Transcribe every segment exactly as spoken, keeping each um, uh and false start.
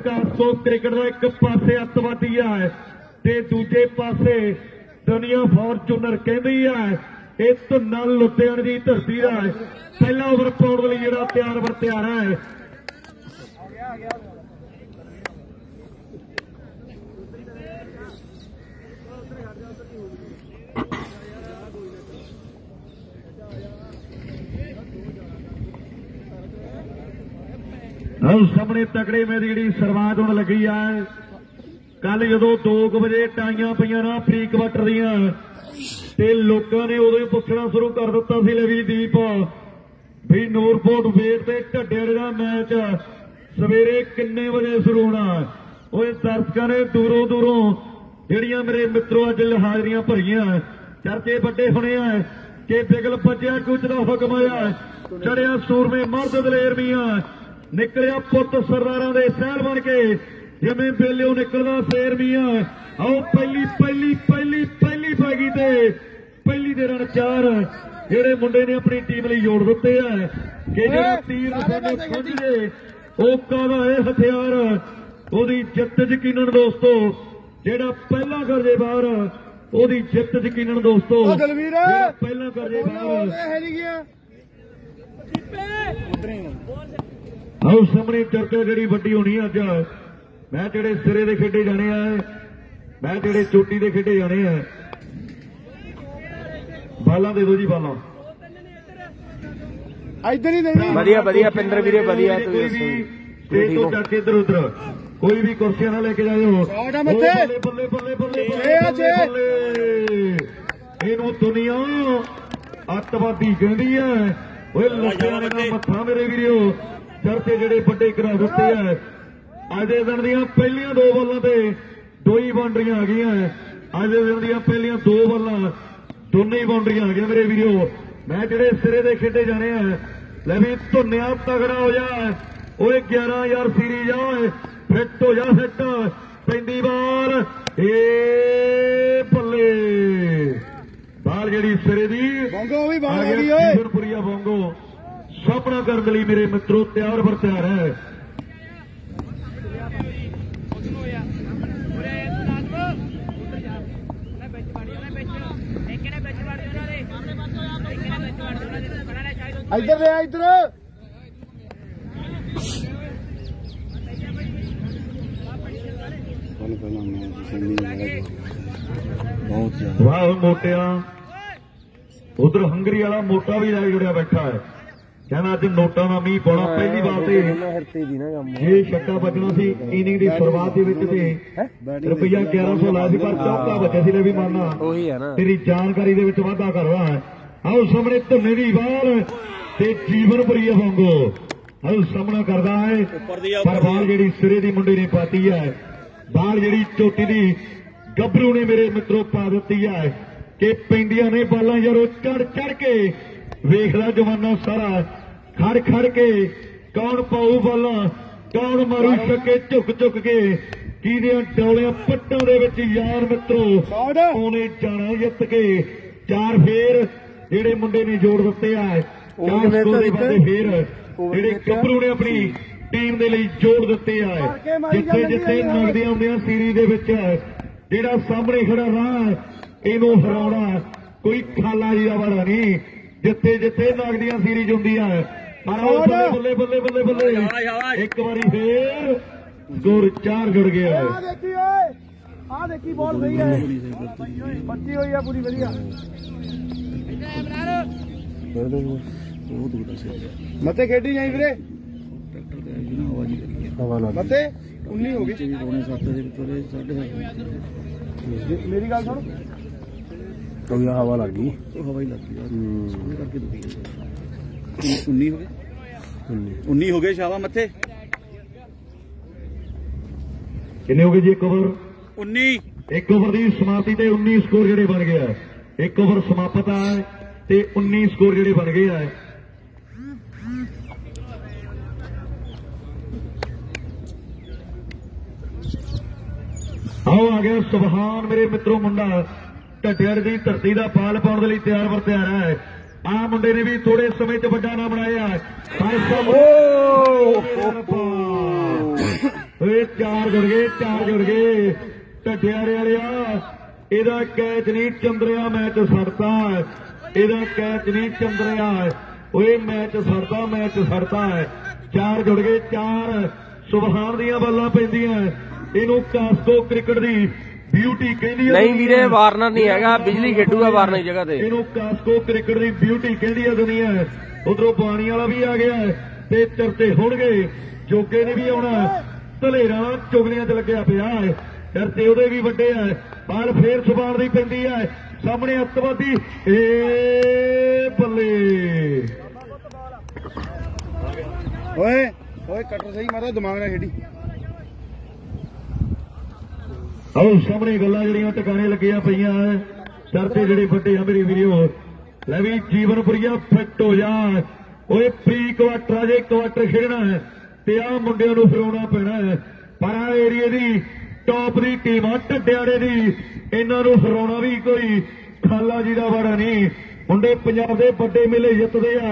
विकास तो क्रिकेट का एक पासे अतवादी है ते दूजे पासे दुनिया फॉर्चूनर कहती है ये धुन्ना लुधियाने की धरती का है। पहला ओवर पाने लिए जो तैयार बर तैयार है। सामने तगड़े में जी शुरुआत होने लगी है। कल जो दो बजे टाइयां पईयां ना प्री क्वार्टर दियां ते लोकां ने उदों ही पुछना शुरू कर दिता सी लवी दीप भी नूरपोर्ट वेट ते ढड्डेड़ दा मैच सवेरे किन्ने बजे शुरू होना। ओए दर्शकां ने दूरों दूरों जिहड़ियां मेरे मित्रों अज हाजरियां भरियां चर्चे बड़े होने हैं कि बिगल बजिया कुछ दा हुक्म आया चढ़िया सूरमे मर्द दलेर मियां निकलिया पुत सरदारां दे सहल बन के जिवें बेलियों निकलदा शेर मियां। आओ पहली पहली पहली पहली पैगी ते पहली दे रन चार जेड़े मुंडे ने अपनी टीम लई जोड़ दिते है कि जेड़ा तीर साडे समझे ओ कादा है हथियार ओदी जित यकीनन दोस्तों जेड़ा पहला करजे बाहर ओदी जित यकीनन दोस्तों पहला करजे बाहर। आओ सामने चर्चा जी वड्डी होनी अज मैच जेडे सिरे दे खेडे जाने हैं मैच जेडे चोटी दे खेडे जाने हैं। बालां दे दो जी बालां बढ़िया बढ़िया पिंदर वीरे बढ़िया स्टेज तो जाके इधर उधर कोई भी कुर्सियां ना लेके जाओ। बल्ले बल्ले बल्ले बल्ले इनू दुनिया अतवादी कहती है। लुधियाने दा मत्था मेरे वीरो चर्चे जेडे बड़े करा दिते है। अज दे दिन दियां पहलियां दो बॉलां ते दो ही बाउंड्रियां आ गई। अज दे दिन दियां पहलियां दो बॉलां दोनों ही बाउंड्रियां आ गई मेरे वीरो। मैच जेडे सिरे दे खेडे जाने हैं। ले भी धुन्निया तगड़ा हो जाए ओए ग्यारह हजार सीरीज आए फिट हो जा फिट पैंदी बाल ए बल्ले बाल जेडी सिरे दी जीवनपुरिया बोंगो सामना करने लिए मेरे मित्रों तैयार पर तैयार है। इधर ले इधर वाह मोटिया उधर हंगरी वाला मोटा भी जाके जुड़िया बैठा है कहना अज नोटा का मीह पौना। पहली बात ये छक्का बजना सी इनिंग की शुरुआत रुपया ग्यारह सौ लाया पर चौका बचा सी भी माना तेरी जानकारी वाधा कर रहा है। आओ सामने धुन्ने की बाल ते जीवनपुरी वांगो आओ सामना करता है पर बाल जी सिरे की मुंडे ने पाती है। बाल जी चोटी की गभरू ने मेरे मित्रों पा दी है कि पेंडिया ने बालां यारो चढ़ चढ़ के वेखला जवाना सारा खड़ खड़ के कौन पाऊ बाला कौन मारू छक्के झुक झुक के किदियां डोलियां पट्टां दे विच यार मित्रों ओने जाना जित के चार फेर जेड़े मुंडे ने जोड़ दिते है। चार स्कोर दे बंदे फेर जेड़े गभरू ने अपनी टीम दे लई जोड़ दिते है। जिथे जिथे नगदियां आउंदियां सीरीज दे विच जेड़ा सामने खड़ा राह इनू हराउणा कोई खाला जी दा वारा नहीं। जिथे जिथे नगदियां सीरीज हुंदियां बल्ले बल्ले बल्ले बल्ले बल्ले एक बारी फिर स्कोर चार जुड़ गया है। मते खेडी जाई वीरे मते उन्नी हो गई मेरी गल सुन तो हवा लग गई हवा ही लग गई उन्नी हो गए उन्नी हो गए शाबा मथे किन्ने हो गए जी एक ओवर उन्नी एक ओवर की समाप्ति ते उन्नी स्कोर जेडे बन गया एक ओवर समाप्त है ते उन्नी स्कोर जेडे बन गए है। आओ आ गया सुभान मेरे मित्रों मुंडा ढड्डेड़ की धरती का पाल पाने के लिए तैयार पर तैयार है। आ मुंडे ने भी थोड़े समय च बड़ा नाम बनाया ਓਏ ਚਾਰ ਜੁੜ ਗਏ ਚਾਰ ਜੁੜ ਗਏ ਢੱਡਿਆਰੇ ਵਾਲਿਆ ਇਹਦਾ ਕੈਚ ਨਹੀਂ ਚੰਦਰਿਆ ਮੈਚ ਸੜਦਾ ਇਹਦਾ ਕੈਚ ਨਹੀਂ ਚੰਦਰਿਆ ਓਏ ਮੈਚ ਸੜਦਾ ਮੈਚ ਸੜਦਾ ਚਾਰ ਜੁੜ ਗਏ ਚਾਰ ਸੁਭਾਨ ਦੀਆਂ ਬੱਲਾਂ ਪੈਂਦੀਆਂ ਇਹਨੂੰ ਕਾਸਕੋ ਕ੍ਰਿਕਟ ਦੀ ਬਿਊਟੀ ਕਹਿੰਦੀ ਨਹੀਂ ਵੀਰੇ ਵਾਰਨਰ ਨਹੀਂ ਹੈਗਾ ਬਿਜਲੀ ਖੇਡੂਗਾ ਵਾਰਨਰ ਦੀ ਜਗ੍ਹਾ ਤੇ ਇਹਨੂੰ ਕਾਸਕੋ ਕ੍ਰਿਕਟ ਦੀ ਬਿਊਟੀ ਕਹਿੰਦੀ ਆ ਦੁਨੀਆ ਉਧਰੋਂ ਪਾਣੀ ਵਾਲਾ ਵੀ ਆ ਗਿਆ ਤੇ ਚਰਚੇ ਹੋਣਗੇ ਜੋਗੇ ਨੇ ਵੀ ਆਉਣਾ ਧਲੇਰਾ ਚੁਗਲੀਆਂ ਚ ਲੱਗਿਆ ਪਿਆ ਚਰਚੇ ਉਹਦੇ ਵੀ ਵੱਡੇ ਆ ਬਾਲ ਫੇਰ ਸੁਭਾਨ ਦੀ ਪੈਂਦੀ ਹੈ ਸਾਹਮਣੇ ਅੱਤਵਾਦੀ ਏ ਬੱਲੇ ਓਏ ਓਏ ਕਟਰ ਸਹੀ ਮਾਰਾ ਦਿਮਾਗ ਨਾਲ ਖੇਡੀ ਆਓ ਸਾਹਮਣੇ ਗੱਲਾਂ ਜਿਹੜੀਆਂ ਟਿਕਾਣੇ ਲੱਗੀਆਂ ਪਈਆਂ ਚਰਚੇ ਜਿਹੜੇ ਵੱਡੇ ਆ ਮੇਰੇ ਵੀਰੋ ਲੈ ਵੀ ਜੀਵਨਪੁਰੀਆ ਫਿੱਟ ਹੋ ਜਾ ਓਏ ਪ੍ਰੀ ਕੁਆਟਰ ਜੇ ਕੁਆਟਰ ਖੇਡਣਾ ਹੈ ਤੇ ਆਹ ਮੁੰਡਿਆਂ ਨੂੰ ਫਿਰਾਉਣਾ ਪੈਣਾ ਪਰ ਆ ਏਰੀਏ ਦੀ ਟੌਪ ਦੀ ਟੀਮ ਆ ਢੱਡਿਆੜੇ ਦੀ ਇਹਨਾਂ ਨੂੰ ਫਿਰਾਉਣਾ ਵੀ ਕੋਈ ਖਾਲਾ ਜੀ ਦਾ ਵਾੜਾ ਨਹੀਂ ਮੁੰਡੇ ਪੰਜਾਬ ਦੇ ਵੱਡੇ ਮੇਲੇ ਜਿੱਤਦੇ ਆ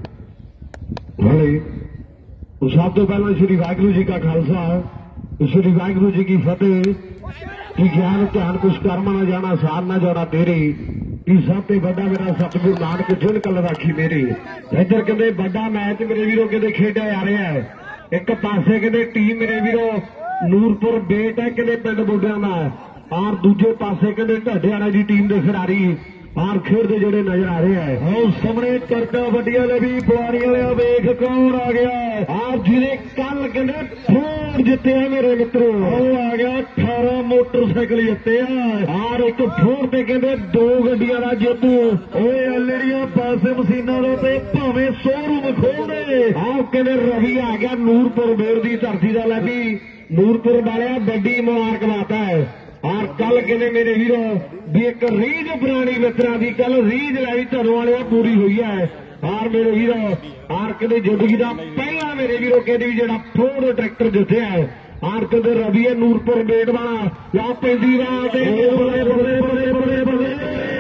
ਸਭ ਤੋਂ ਪਹਿਲਾਂ ਸ਼੍ਰੀ ਵਾਹਿਗੁਰੂ ਜੀ ਕਾ ਖਾਲਸਾ ਸ਼੍ਰੀ ਵਾਹਿਗੁਰੂ ਜੀ ਕੀ ਫਤਿਹ ਕਿ ਗਿਆਨ ਧਿਆਨ ਕੁਛ ਕਰਮ ਨਾ ਜਾਣਾ ਸਾਰ ਨਾ ਜਾਣਾ ਤੇਰੀ ਕਿ ਸਭ ਤੋਂ ਵੱਡਾ ਮੇਰਾ ਸਤਿਗੁਰੂ ਨਾਨਕ ਜਿਨ ਕਲ ਰਾਖੀ ਮੇਰੀ ਇੱਧਰ ਕਹਿੰਦੇ ਵੱਡਾ ਮੈਚ ਮੇਰੇ ਵੀਰੋ ਕਹਿੰਦੇ ਖੇਡਿਆ ਜਾ ਰਿਹਾ ਹੈ ਇੱਕ ਪਾਸੇ ਕਹਿੰਦੇ ਟੀਮ ਮੇਰੇ ਵੀਰੋ ਨੂਰਪੁਰ ਬੇਟ ਹੈ ਕਹਿੰਦੇ ਪਿੰਡ ਬੁੱਢਿਆਂ ਦਾ ਔਰ ਦੂਜੇ ਪਾਸੇ ਕਹਿੰਦੇ ਢੱਡਿਆਣਾ ਦੀ ਟੀਮ ਦੇ ਖਿਡਾਰੀ ਔਰ ਖੇਡਦੇ ਜਿਹੜੇ ਨਜ਼ਰ ਆ ਰਹੇ ਹੈ ਉਹ ਸਾਹਮਣੇ ਚਰਚਾ ਵੱਡੀਆਂ ਲੈ ਵੀ ਬੁਆਰੀ ਵਾਲਿਆ ਵੇਖ ਕੌਣ ਆ ਗਿਆ ਆਪ ਜਿਹਨੇ ਕੱਲ ਕਹਿੰਦੇ ਫੋਰ ਜਿੱਤਿਆ ਮੇਰੇ ਮਿੱਤਰੋ ਉਹ ਆ ਗਿਆ ਅਠਾਰਾਂ ਮੋਟਰਸਾਈਕਲ ਜਿੱਤਿਆ ਔਰ ਇੱਕ ਫੋਰ ਤੇ ਕਹਿੰਦੇ ਦੋ ਗੱਡੀਆਂ ਦਾ ਜੇਤੂ ਓਏ ਐਲੜੀਆਂ ਪਾਸੇ ਮਸ਼ੀਨਾਂ ਦੇ ਤੇ ਭਾਵੇਂ ਸ਼ੋਰੂਮ ਖੋਲਦੇ ਆਪ ਕਹਿੰਦੇ ਰਵੀ ਆ ਗਿਆ ਨੂਰਪੁਰ ਮੇਰ ਦੀ ਧਰਤੀ ਦਾ ਲੈ ਵੀ ਨੂਰਪੁਰ ਵਾਲਿਆ ਵੱਡੀ ਮੁਬਾਰਕਬਾਦ ਹੈ ਔਰ ਕੱਲ ਕਹਿੰਦੇ ਮੇਰੇ ਵੀਰੋ ਵੀ ਇੱਕ ਰੀਝ ਪੁਰਾਣੀ ਮਿੱਤਰਾਂ ਦੀ ਕੱਲ ਰੀਝ ਲਈ ਤੁਹਾਨੂੰ ਵਾਲਿਆ ਪੂਰੀ ਹੋਈ ਹੈ ਔਰ ਮੇਰੇ ਵੀਰੋ ਔਰ ਕਹਿੰਦੇ ਜ਼ਿੰਦਗੀ ਦਾ ਪਹਿਲਾ ਮੇਰੇ ਵੀਰੋ ਕਹਿੰਦੇ ਜਿਹੜਾ ਫੋਰਡ ਟਰੈਕਟਰ ਜਿੱਤਿਆ ਹੈ ਔਰ ਕਹਿੰਦੇ ਰਵੀ ਨੂਰਪੁਰ ਬੇਟ ਵਾਲਾ ਲਾ ਪੈਂਦੀ ਰਾਤ ਬੜੇ ਬੜੇ ਬੜੇ ਬੜੇ ਬੜੇ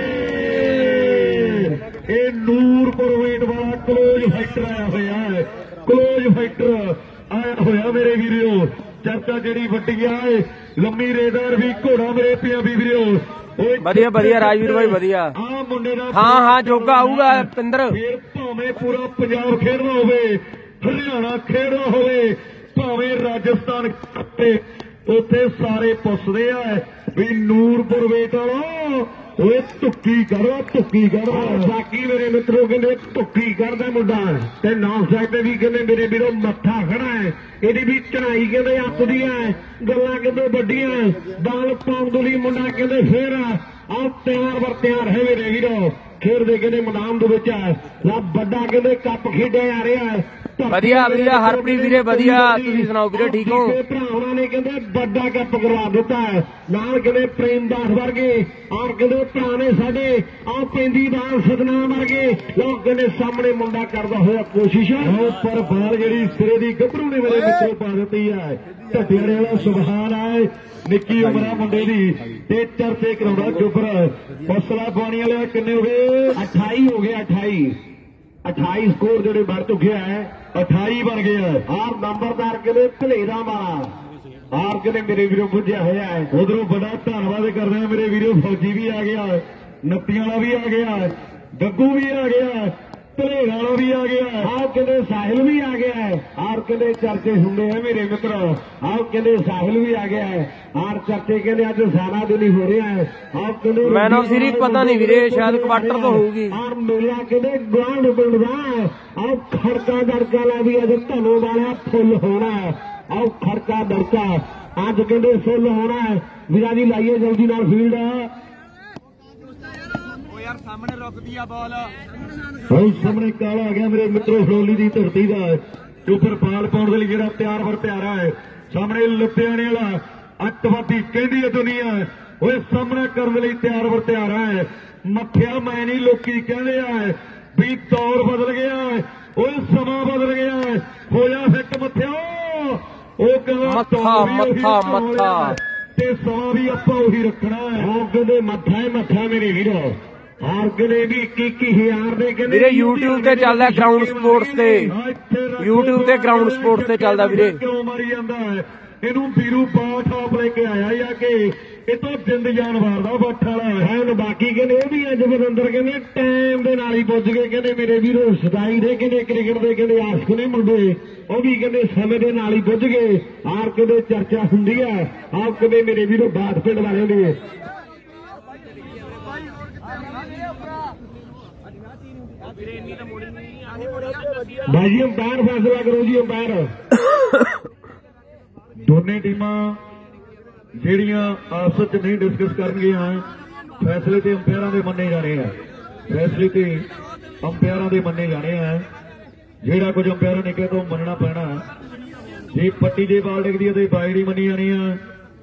ਇਹ ਨੂਰਪੁਰ ਬੇਟ ਵਾਲਾ ਕਲੋਜ ਫੈਕਟਰ ਆਇਆ ਹੋਇਆ ਹੈ ਕਲੋਜ ਫੈਕਟਰ ਆਇਆ ਹੋਇਆ ਮੇਰੇ ਵੀਰੋ ਚਰਚਾ ਜਿਹੜੀ ਵੱਡੀ ਆ ਲੰਮੀ ਰੇਦਾਰ ਵੀ ਘੋੜਾ ਮੇਰੇ ਪੰਜਾਬੀ ਵੀਰੋ ਵਧੀਆ ਵਧੀਆ ਰਾਜਵੀਰ ਭਾਈ ਵਧੀਆ ਆ ਮੁੰਡੇ ਦਾ ਹਾਂ ਹਾਂ ਜੋਗਾ ਆਊਗਾ ਪਿੰਦਰ ਫੇਰ ਭਾਵੇਂ ਪੂਰਾ ਪੰਜਾਬ ਖੇਡਣਾ ਹੋਵੇ ਹਰਿਆਣਾ ਖੇਡਣਾ ਹੋਵੇ ਭਾਵੇਂ ਰਾਜਸਥਾਨ ਤੇ ਉੱਥੇ ਸਾਰੇ ਪੁੱਛਦੇ ਆ ਵੀ ਨੂਰਪੁਰ ਵੇਟ ਵਾਲਾ ਓਏ ਧੁੱਕੀ ਕਰੋ ਧੁੱਕੀ ਕਰੋ ਬਾਕੀ ਮੇਰੇ ਮਿੱਤਰੋ ਕਹਿੰਦੇ ਧੁੱਕੀ ਕਰਦਾ ਮੁੰਡਾ ਤੇ ਨੌ ਸਾਈਡ ਤੇ ਵੀ ਕਹਿੰਦੇ ਮੇਰੇ ਵੀਰੋ ਮੱਥਾ ਖੜਾ ਹੈ ਇਹਦੀ ਵੀ ਚੜਾਈ ਕਹਿੰਦੇ ਅੱਤ ਦੀ ਹੈ ਗੱਲਾਂ ਕਹਿੰਦੇ ਵੱਡੀਆਂ ਬਾਲ ਪਾਉਣ ਦੇ ਲਈ ਮੁੰਡਾ ਕਹਿੰਦੇ ਫੇਰ ਆਹ ਤਿਆਰ ਵਰ ਤਿਆਰ ਹੈ ਮੇਰੇ ਵੀਰੋ ਖੇਡਦੇ ਕਹਿੰਦੇ ਮੈਦਾਨ ਦੇ ਵਿੱਚ ਰੱਬ ਵੱਡਾ ਕਹਿੰਦੇ ਕੱਪ ਖੇਡਿਆ ਜਾ ਰਿਹਾ ਹੈ ਵਧੀਆ ਵਧੀਆ ਹਰਪ੍ਰੀਤ ਵੀਰੇ ਵਧੀਆ ਤੁਸੀਂ ਸੁਣਾਓ ਵੀਰੇ ਠੀਕ ਹੋ ਭਰਾਵਾਂ ਨੇ ਕਹਿੰਦੇ ਵੱਡਾ ਕੱਪ ਕਰਵਾ ਦਿੱਤਾ ਹੈ ਨਾਲ ਕਹਿੰਦੇ ਪ੍ਰੇਮ ਦਾਸ ਵਰਗੇ ਔਰ ਕਹਿੰਦੇ ਭਰਾ ਨੇ ਸਾਡੇ ਆਹ ਪੈਂਦੀ ਬਾਲ ਸਤਨਾਮ ਵਰਗੇ ਲੋਕ ਕਹਿੰਦੇ ਸਾਹਮਣੇ ਮੁੰਡਾ ਕਰਦਾ ਹੋਇਆ ਕੋਸ਼ਿਸ਼ ਪਰ ਬਾਲ ਜਿਹੜੀ ਸਿਰੇ ਦੀ ਗੱਭਰੂ ਨੇ ਮੇਰੇ ਮਿੱਤਰੋ ਪਾ ਦਿੱਤੀ ਹੈ ਢੱਡਿਆੜੇ ਵਾਲਾ ਸੁਭਾਨ ਹੈ ਨਿੱਕੀ ਉਮਰਾਂ ਮੁੰਡੇ ਦੀ ਤੇ ਚਰਚੇ ਕਰਾਉਂਦਾ ਜੁਬਰ ਹੌਸਲਾ ਪਾਣੀ ਵਾਲਿਆ ਕਿੰਨੇ ਹੋ ਗਏ ਅਠਾਈ ਹੋ ਗਏ ਅਠਾਈ ਅਠਾਈ ਸਕੋਰ ਜਿਹੜੇ ਬਣ ਚੁੱਕਿਆ ਹੈ ਅਠਾਈ ਬਣ ਗਿਆ ਆਰ ਨੰਬਰਦਾਰ ਕਹਿੰਦੇ ਭਲੇਰਾ ਵਾਲਾ ਆਰ ਕਹਿੰਦੇ ਮੇਰੇ ਵੀਰੋ ਪੁੱਜਿਆ ਹੋਇਆ ਹੈ ਉਧਰੋਂ ਬੜਾ ਧੰਨਵਾਦ ਕਰਦੇ ਆ ਮੇਰੇ ਵੀਰੋ ਫੌਜੀ ਵੀ ਆ ਗਿਆ ਨੱਤੀਆਂ ਵਾਲਾ ਵੀ ਆ ਗਿਆ ਗੱਗੂ ਵੀ ਆ ਗਿਆ ਭਲੇਰਾ ਵਾਲਾ ਵੀ ਆ ਗਿਆ ਆਹ ਕਹਿੰਦੇ ਸਾਹਿਲ ਵੀ ਆ ਗਿਆ ਆਰ ਕਹਿੰਦੇ ਚਰਚੇ ਹੁੰਦੇ ਆ ਮੇਰੇ ਮਿੱਤਰੋ ਆਹ ਕਹਿੰਦੇ ਸਾਹਿਲ ਵੀ ਆ ਗਿਆ ਆਰ ਚਰਚੇ ਕਹਿੰਦੇ ਅੱਜ ਸਾਰਾ ਦਿਨ ਹੀ ਹੋ ਰਿਹਾ ਹੈ ਆਹ ਕਹਿੰਦੇ ਮੈਨ ਆਫ ਸੀਰੀਜ਼ ਪਤਾ ਨਹੀਂ ਵੀਰੇ ਸ਼ਾਇਦ ਕੁਆਟਰ ਤੋਂ ਹੋਊਗੀ ਆਰ ਮੇਲਾ ਕਹਿੰਦੇ ਗਵਾਂਢ ਪਿੰਡ ਦਾ ਆਹ ਖੜਕਾ ਦੜਕਾ ਲਾ ਵੀ ਅੱਜ ਧਨੋ ਵਾਲਾ ਫੁੱਲ ਹੋਣਾ ਆਹ ਖੜਕਾ ਦੜਕਾ ਅੱਜ ਕਹਿੰਦੇ ਫੁੱਲ ਹੋਣਾ ਵੀਰਾ ਜੀ ਲਾਈਏ ਜਲਦੀ ਨਾਲ ਫੀਲਡ ਯਾਰ ਸਾਹਮਣੇ ਰੁਕਦੀ ਆ ਬਾਲ ਉਹ ਸਾਹਮਣੇ ਕਾਲਾ ਆ ਗਿਆ ਮੇਰੇ ਮਿੱਤਰੋ ਫਲੋਲੀ ਦੀ ਧਰਤੀ ਦਾ ਚੋਪਰ ਪਾਲ ਪਾਉਣ ਦੇ ਲਈ ਜਿਹੜਾ ਤਿਆਰ ਵਰ ਤਿਆਰਾ ਹੈ ਸਾਹਮਣੇ ਲੁਧਿਆਣੇ ਵਾਲਾ ਅੱਤਵਾਦੀ ਕਹਿੰਦੀ ਹੈ ਦੁਨੀਆ ਓਏ ਸਾਹਮਣਾ ਕਰਨ ਦੇ ਲਈ ਤਿਆਰ ਵਰ ਤਿਆਰ ਹੈ ਮੱਥਿਆ ਮੈਂ ਨਹੀਂ ਲੋਕੀ ਕਹਿੰਦੇ ਆ ਵੀ ਦੌਰ ਬਦਲ ਗਿਆ ਓਏ ਸਮਾਂ ਬਦਲ ਗਿਆ ਹੋਇਆ ਫਿੱਟ ਮੱਥਿਆ ਉਹ ਕਹਿੰਦਾ ਮੱਥਾ ਮੱਥਾ ਮੱਥਾ ਤੇ ਸਮਾਂ ਵੀ ਆਪਾਂ ਉਹੀ ਰੱਖਣਾ ਉਹ ਕਹਿੰਦੇ ਮੱਥਾ ਹੀ ਮੱਥਾ ਮੇਰੇ ਵੀਰੋ ਆਰ ਕਹਿੰਦੇ ਵੀ ਇੱਕੀ ਇੱਕੀ ਹਜ਼ਾਰ ਦੇ ਕਹਿੰਦੇ ਵੀਰੇ YouTube ਤੇ ਚੱਲਦਾ ਗਰਾਊਂਡ ਸਪੋਰਟਸ ਤੇ YouTube ਤੇ ਗਰਾਊਂਡ ਸਪੋਰਟਸ ਤੇ ਚੱਲਦਾ ਵੀਰੇ ਕਿਉਂ ਮਾਰੀ ਜਾਂਦਾ ਇਹਨੂੰ ਵੀਰੂ ਬਾਠਾਪ ਲੈ ਕੇ ਆਇਆ ਜਾਂ ਕਿ ਇਹ ਤੋਂ ਜਿੰਦ ਜਾਨ ਵਾਰਦਾ ਬੱਠ ਵਾਲਾ ਹੈ। ਬਾਕੀ ਕਹਿੰਦੇ ਇਹ ਵੀ ਅੱਜ ਬਰਿੰਦਰ ਕਹਿੰਦੇ ਟਾਈਮ ਦੇ ਨਾਲ ਹੀ ਪੁੱਜ ਗਏ। ਕਹਿੰਦੇ ਮੇਰੇ ਵੀਰੋ ਸਦਾਈ ਦੇ ਕਹਿੰਦੇ ਕ੍ਰਿਕਟ ਦੇ ਕਹਿੰਦੇ ਆਸ਼ਕ ਨੇ ਮੁੰਡੇ, ਉਹ ਵੀ ਕਹਿੰਦੇ ਸਮੇਂ ਦੇ ਨਾਲ ਹੀ ਪੁੱਜ ਗਏ। ਆਪ ਕਹਿੰਦੇ ਚਰਚਾ ਹੁੰਦੀ ਹੈ, ਆਪ ਕਹਿੰਦੇ ਮੇਰੇ ਵੀਰੋ ਬਾਠ ਪਿੰਡ ਵਾਲਿਆਂ ਦੀ। भाई जी अंपायर फैसला करो जी। अंपायर दोने टीमां ਜਿਹੜੀਆਂ ਆਪਸ ਵਿੱਚ ਨਹੀਂ ਡਿਸਕਸ ਕਰਨਗੀਆਂ, ਫੈਸਲੇ ਤੇ ਅੰਪਾਇਰਾਂ ਦੇ ਮੰਨੇ ਜਾਣੇ ਆ। ਫੈਸਲੇ ਤੇ ਅੰਪਾਇਰਾਂ ਦੇ ਮੰਨੇ ਜਾਣੇ ਆ। ਜਿਹੜਾ ਕੁਝ ਅੰਪਾਇਰਾਂ ਨੇ ਕਿਹਾ ਤੋਂ ਮੰਨਣਾ ਪੈਣਾ। ਜੇ ਪੱਟੀ ਦੇ ਬਾਲ ਡਿੱਗਦੀ ਹੈ ਤੇ ਬਾਈਡ ਹੀ ਮੰਨੀ ਜਾਣੀ ਆ।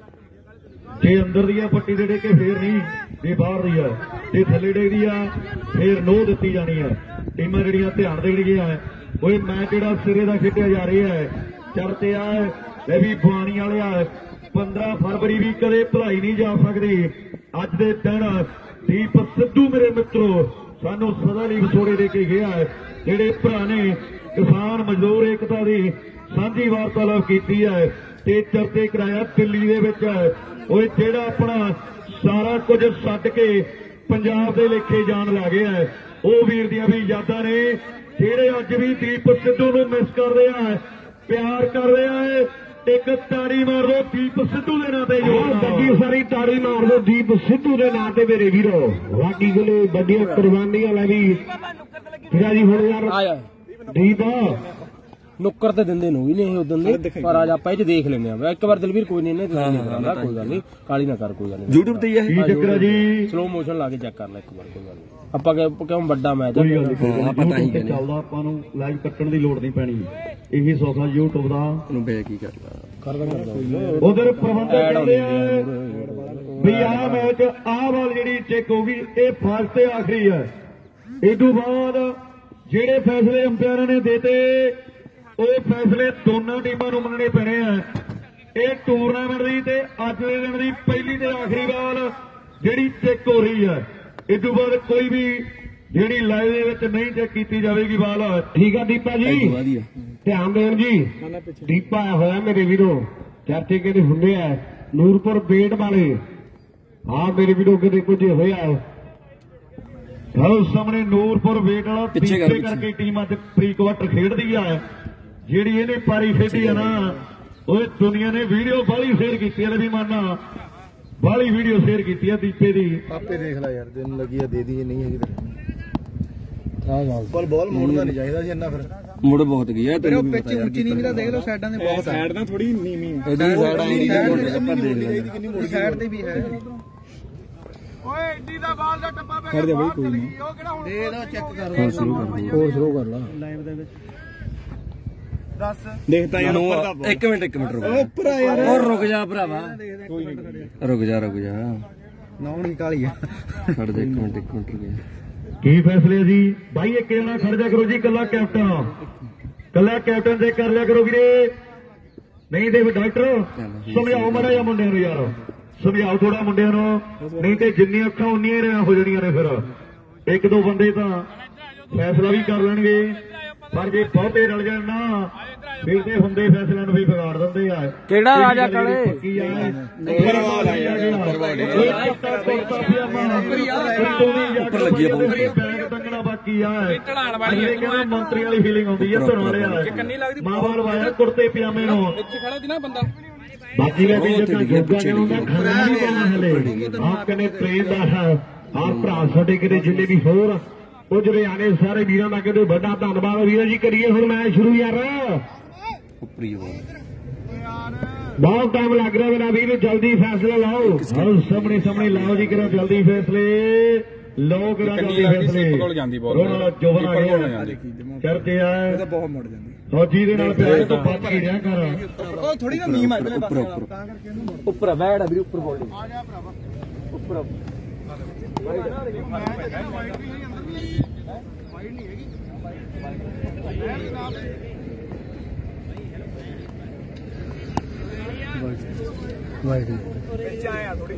ਜੇ ਅੰਦਰ ਦੀ ਆ ਪੱਟੀ ਦੇ ਡਿੱਗ ਕੇ ਫੇਰ ਨਹੀਂ, ਜੇ ਬਾਹਰ ਦੀ ਆ ਤੇ ਥੱਲੇ ਡਿੱਗਦੀ ਆ ਫੇਰ ਨੋ ਦਿੱਤੀ ਜਾਣੀ ਆ। ਟੀਮਾਂ ਜਿਹੜੀਆਂ ਧਿਆਨ ਦੇ ਜਿਹੜੀਆਂ ਉਹ ਮੈਚ ਜਿਹੜਾ ਸਿਰੇ ਦਾ ਖੇਡਿਆ ਜਾ ਰਿਹਾ ਹੈ। ਚਰਤੇ ਆ ਇਹ ਵੀ ਬਾਣੀ ਵਾਲਿਆ ਪੰਦਰਾਂ ਫਰਵਰੀ ਵੀ ਕਦੇ ਭੁਲਾਈ ਨਹੀਂ ਜਾ ਸਕਦੀ। ਅੱਜ ਦੇ ਦਿਨ ਦੀਪ ਸਿੱਧੂ ਮੇਰੇ ਮਿੱਤਰੋ ਸਾਨੂੰ ਸਦਾ ਲਈ ਵਿਛੋੜੇ ਦੇ ਕੇ ਗਿਆ ਹੈ। ਜਿਹੜੇ ਭਰਾ ਨੇ ਕਿਸਾਨ ਮਜ਼ਦੂਰ ਏਕਤਾ ਦੀ ਸਾਂਝੀ ਵਾਰਤਾਲਾਪ ਕੀਤੀ ਹੈ ਤੇ ਚਰਤੇ ਕਰਾਇਆ ਦਿੱਲੀ ਦੇ ਵਿੱਚ। ਉਹ ਜਿਹੜਾ ਆਪਣਾ ਸਾਰਾ ਕੁਝ ਛੱਡ ਕੇ ਪੰਜਾਬ ਦੇ ਲੇਖੇ ਜਾਣ ਲੱਗ ਗਿਆ ਹੈ, ਉਹ ਵੀਰ ਦੀਆਂ ਵੀ ਯਾਦਾਂ ਨੇ ਜਿਹੜੇ ਅੱਜ ਵੀ ਦੀਪ ਸਿੱਧੂ ਨੂੰ ਮਿਸ ਕਰ ਰਿਹਾ ਹੈ, ਪਿਆਰ ਕਰ ਰਿਹਾ ਹੈ। ਇੱਕ ਤਾੜੀ ਮਾਰ ਦੋ ਦੀਪ ਸਿੱਧੂ ਦੇ ਨਾਂ ਤੇ, ਵੱਡੀ ਸਾਰੀ ਤਾੜੀ ਮਾਰ ਦੋ ਦੀਪ ਸਿੱਧੂ ਦੇ ਨਾਂ ਤੇ ਮੇਰੇ ਵੀਰੋ। ਬਾਕੀ ਗਲੇ ਵੱਡੀਆਂ ਕੁਰਬਾਨੀਆਂ ਲੈ ਵੀ ਠੀਕ ਜੀ। ਹੁਣ ਯਾਰ ਦੀਪ ਨੁੱਕਰ ਤੇ ਦਿੰਦੇ ਨੂੰ ਵੀ ਨਹੀਂ ਇਹ ਉਦੋਂ ਦੇ, ਪਰ ਅੱਜ ਆਪਾਂ ਇਹ ਚ ਦੇਖ ਲੈਂਦੇ ਆ ਇੱਕ ਵਾਰ। ਦਲਵੀਰ ਕੋਈ ਨਹੀਂ ਇਹਨੇ ਤੁਸੀਂ ਨਹੀਂ ਕਰਾਂਦਾ, ਕੋਈ ਗੱਲ ਨਹੀਂ, ਕਾਲੀ ਨਾ ਕਰ, ਕੋਈ ਗੱਲ ਨਹੀਂ। YouTube ਤੇ ਹੀ ਹੈ ਚੱਕਰ ਜੀ, ਸਲੋ ਮੋਸ਼ਨ ਲਾ ਕੇ ਚੈੱਕ ਕਰ ਲੈ ਇੱਕ ਵਾਰ, ਕੋਈ ਗੱਲ ਨਹੀਂ। ਆਪਾਂ ਕਿਉਂ ਵੱਡਾ ਮੈਚ ਆਪਾਂ ਤਾਂ ਹੀ ਚੱਲਦਾ, ਆਪਾਂ ਨੂੰ ਲਾਈਵ ਕੱਟਣ ਦੀ ਲੋੜ ਨਹੀਂ ਪੈਣੀ। ਇਹੀ ਸੌਖਾ YouTube ਦਾ ਨੂੰ ਬੇ ਕੀ ਕਰਦਾ ਕਰਦਾ ਕਰਦਾ ਉਧਰ ਪ੍ਰਬੰਧਕ ਕਹਿੰਦੇ ਆ ਵੀ ਆਹ ਮੈਚ ਆਹ ਵਾਲ ਜਿਹੜੀ ਚੈੱਕ ਹੋ ਗਈ ਇਹ ਫਸਟ ਤੇ ਆਖਰੀ ਹੈ। ਇਸ ਤੋਂ ਬਾਅਦ ਜਿਹੜੇ ਫੈਸਲੇ ਅੰਪਾਇਰਾਂ ਨੇ ਦੇਤੇ ਉਹ ਫੈਸਲੇ ਦੋਨਾਂ ਟੀਮਾਂ ਨੂੰ ਮੰਨਣੇ ਪੈਣੇ ਆ। ਇਹ ਟੂਰਨਾਮੈਂਟ ਦੀ ਤੇ ਅੱਜ ਦੇ ਦਿਨ ਦੀ ਪਹਿਲੀ ਤੇ ਆਖਰੀ ਬਾਲ ਜਿਹੜੀ ਚੈੱਕ ਹੋ ਰਹੀ ਹੈ। ਇਸ ਤੋਂ ਬਾਅਦ ਕੋਈ ਵੀ ਜਿਹੜੀ ਲਾਈਵ ਦੇ ਵਿੱਚ ਨਹੀਂ ਚੈੱਕ ਕੀਤੀ ਜਾਵੇਗੀ ਬਾਲ। ਠੀਕ ਆ ਦੀਪਾ ਜੀ, ਧਿਆਨ ਦੇਣ ਜੀ। ਦੀਪਾ ਆਇਆ ਹੋਇਆ ਮੇਰੇ ਵੀਰੋ, ਚਰਚੇ ਕਿਹੜੇ ਹੁੰਦੇ ਆ ਨੂਰਪੁਰ ਬੇਟ ਵਾਲੇ। ਹਾਂ ਮੇਰੇ ਵੀਰੋ ਕਿਤੇ ਕੁਝ ਹੋਇਆ ਉਸ ਸਾਹਮਣੇ ਨੂਰਪੁਰ ਬੇਟ ਵਾਲਾ ਪਿੱਛੇ ਕਰਕੇ ਟੀਮ ਅੱਜ ਪ੍ਰੀ ਕੁਆਟਰ ਖੇਡਦੀ ਆ। ਜਿਹੜੀ ਇਹਨੇ ਪਾਰੀ ਖੇਡੀ ਆ ਨਾ, ਉਹ ਦੁਨੀਆ ਨੇ ਵੀਡੀਓ ਬਾਹਲੀ ਸ਼ੇਅਰ ਕੀਤੀ ਹੈ। ਵੀ ਮਾਨਾ ਬਾਹਲੀ ਵੀਡੀਓ ਸ਼ੇਅਰ ਕੀਤੀ ਆ ਦੀਪੇ ਦੀ। ਆਪੇ ਦੇਖ ਲੈ ਯਾਰ, ਦਿਨ ਲੱਗੀ ਆ ਦੇ ਦੀ, ਨਹੀਂ ਹੈਗੀ ਪਰ ਬਾਲ ਮੋੜਨਾ ਨਹੀਂ ਚਾਹੀਦਾ ਸੀ ਇੰਨਾ। ਫਿਰ ਮੁੜ ਬਹੁਤ ਗਿਆ ਤੇਰੇ ਪਿੱਛੇ ਉੱਚੀ ਨੀਵੀਂ ਦਾ ਦੇਖ ਲਓ, ਸਾਈਡਾਂ ਦੇ ਬਹੁਤ ਸਾਈਡ ਦਾ ਥੋੜੀ ਨੀਵੀਂ ਇਹਦੀ ਸਾਈਡ ਆਈ ਆਪਾਂ ਦੇਖ ਲੈਂਦੇ ਸਾਈਡ ਤੇ ਵੀ ਹੈ। ਓਏ ਏਡੀ ਦਾ ਬਾਲ ਦਾ ਟੱਪਾ ਪੈ ਗਿਆ ਬਾਹਰ ਚਲ ਗਈ, ਉਹ ਕਿਹੜਾ ਹੁਣ ਦੇ ਇਹਦਾ ਚੈੱਕ ਕਰ ਹੋਰ ਸ਼ੁਰੂ ਕਰ ਹੋਰ ਸ਼ੁਰੂ ਕਰ ਲਾ ਲਾਈਵ ਦੇ ਵਿੱਚ। ਦੱਸ ਦੇਖਦਾ ਯਾਰ ਉੱਪਰ ਦਾ ਇੱਕ ਮਿੰਟ ਇੱਕ ਮਿੰਟ ਰੁਕ ਉੱਪਰ ਆ ਯਾਰ, ਹੋਰ ਰੁਕ ਜਾ ਭਰਾਵਾ, ਰੁਕ ਜਾ ਰੁਕ ਜਾ ਨਾਉਣ ਹੀ ਕਾਲੀ ਆ, ਖੜ ਜਾ ਇੱਕ ਮਿੰਟ ਇੱਕ ਮਿੰਟ ਰੁਕ ਜਾ। ਕੀ ਫੈਸਲੇ ਜੀ ਭਾਈ? ਇੱਕ ਜਣਾ ਖੜ ਜਾ ਕਰੋ ਜੀ, ਕੱਲਾ ਕੈਪਟਨ, ਕੱਲਾ ਕੈਪਟਨ ਦੇ ਕਰ ਲਿਆ ਕਰੋ ਵੀਰੇ। ਨਹੀਂ ਤੇ ਡਾਕਟਰ ਸਮਝਾਓ ਮਾੜਾ ਜਿਹਾ ਮੁੰਡਿਆਂ ਨੂੰ, ਯਾਰ ਸਮਝਾਓ ਥੋੜਾ ਮੁੰਡਿਆਂ ਨੂੰ, ਨਹੀਂ ਤੇ ਜਿੰਨੀਆਂ ਅੱਖਾਂ ਉਨੀਆਂ ਹੀ ਹੋ ਜਾਣੀਆਂ ਨੇ। ਫਿਰ ਇੱਕ ਦੋ ਬੰਦੇ ਤਾਂ ਫੈਸਲਾ ਵੀ ਕਰ ਲੈਣਗੇ, ਪਰ ਜੇ ਬਹੁਤੇ ਰਲ ਜਾਣ ਨਾ ਫਿਰ ਤੇ ਹੁੰਦੇ ਫੈਸਲਿਆਂ ਨੂੰ ਵੀ ਵਿਗਾੜ ਦਿੰਦੇ ਆ। ਕਿਹੜਾ ਰਾਜਾ ਕਲੇ ਉੱਪਰ ਲੱਗੀ ਆ ਬੈਗ ਟੰਗਣਾ ਬਾਕੀ ਆ। ਕਹਿੰਦਾ ਮੰਤਰੀ ਵਾਲੀ ਫੀਲਿੰਗ ਆਉਂਦੀ ਆ ਧੁਣ ਵਾਲਿਆ ਮਾਵਾ ਲਵਾਇਆ ਕੁੜਤੇ ਪਜਾਮੇ ਨੂੰ। ਬਾਕੀ ਦਾ ਵੀ ਜਿਹੜਾ ਜੋਗਾ ਨੇ ਉਹਦਾ ਖਾਣਾ ਨਹੀਂ ਪੈਣਾ ਹਲੇ। ਆਪ ਕਹਿੰਦੇ ਟ੍ਰੇਨ ਦਾ ਆਪ ਭਰਾ ਸਾਡੇ ਕਿਤੇ ਜਿੰਨੇ ਵੀ ਹੋਰ ਉਹ ਜਿਹੜੇ ਆਣੇ ਸਾਰੇ ਵੀਰਾਂ ਦਾ ਕਹਿੰਦੇ ਵੱਡਾ ਧੰਨਵਾਦ ਵੀਰਾਂ ਜੀ। ਕਰੀਏ ਹੁਣ ਮੈਚ ਸ਼ੁਰੂ ਯਾਰ, ਉੱਪਰੀ ਬਹੁਤ ਟਾਈਮ ਲੱਗ ਰਿਹਾ ਮੇਰਾ ਵੀਰ, ਜਲਦੀ ਫੈਸਲਾ ਲਾਓ। ਹਾਂ ਸਾਹਮਣੇ ਸਾਹਮਣੇ ਲਾਓ ਜੀ, ਕਰੋ ਜਲਦੀ ਫੈਸਲੇ ਲਓ, ਕਰੋ ਜਲਦੀ ਫੈਸਲੇ। ਜੋਬਨ ਆ ਗਿਆ ਚਰਚੇ ਆ ਬਹੁਤ ਮੁੜ ਜਾਂਦੀ ਫੌਜੀ ਦੇ ਨਾਲ ਪਿਆਰ ਤੋਂ ਬਚ ਕੇ ਰਿਹਾ ਕਰ। ਉਹ ਥੋੜੀ ਨਾ ਨੀਮ ਆ ਇਧਰਲੇ ਪਾਸੇ ਉੱਪਰ ਬੈਠ ਵੀਰ, ਉੱਪਰ ਬੋਲ ਆ ਜਾ ਭਰਾਵਾ ਉੱਪਰ। ਵਾਈਡ ਵੀ ਹੈ ਅੰਦਰ ਵੀ ਹੈ, ਵਾਈਡ ਨਹੀਂ ਹੈਗੀ ਵਾਈਡ ਵਿੱਚ ਆਇਆ ਥੋੜੀ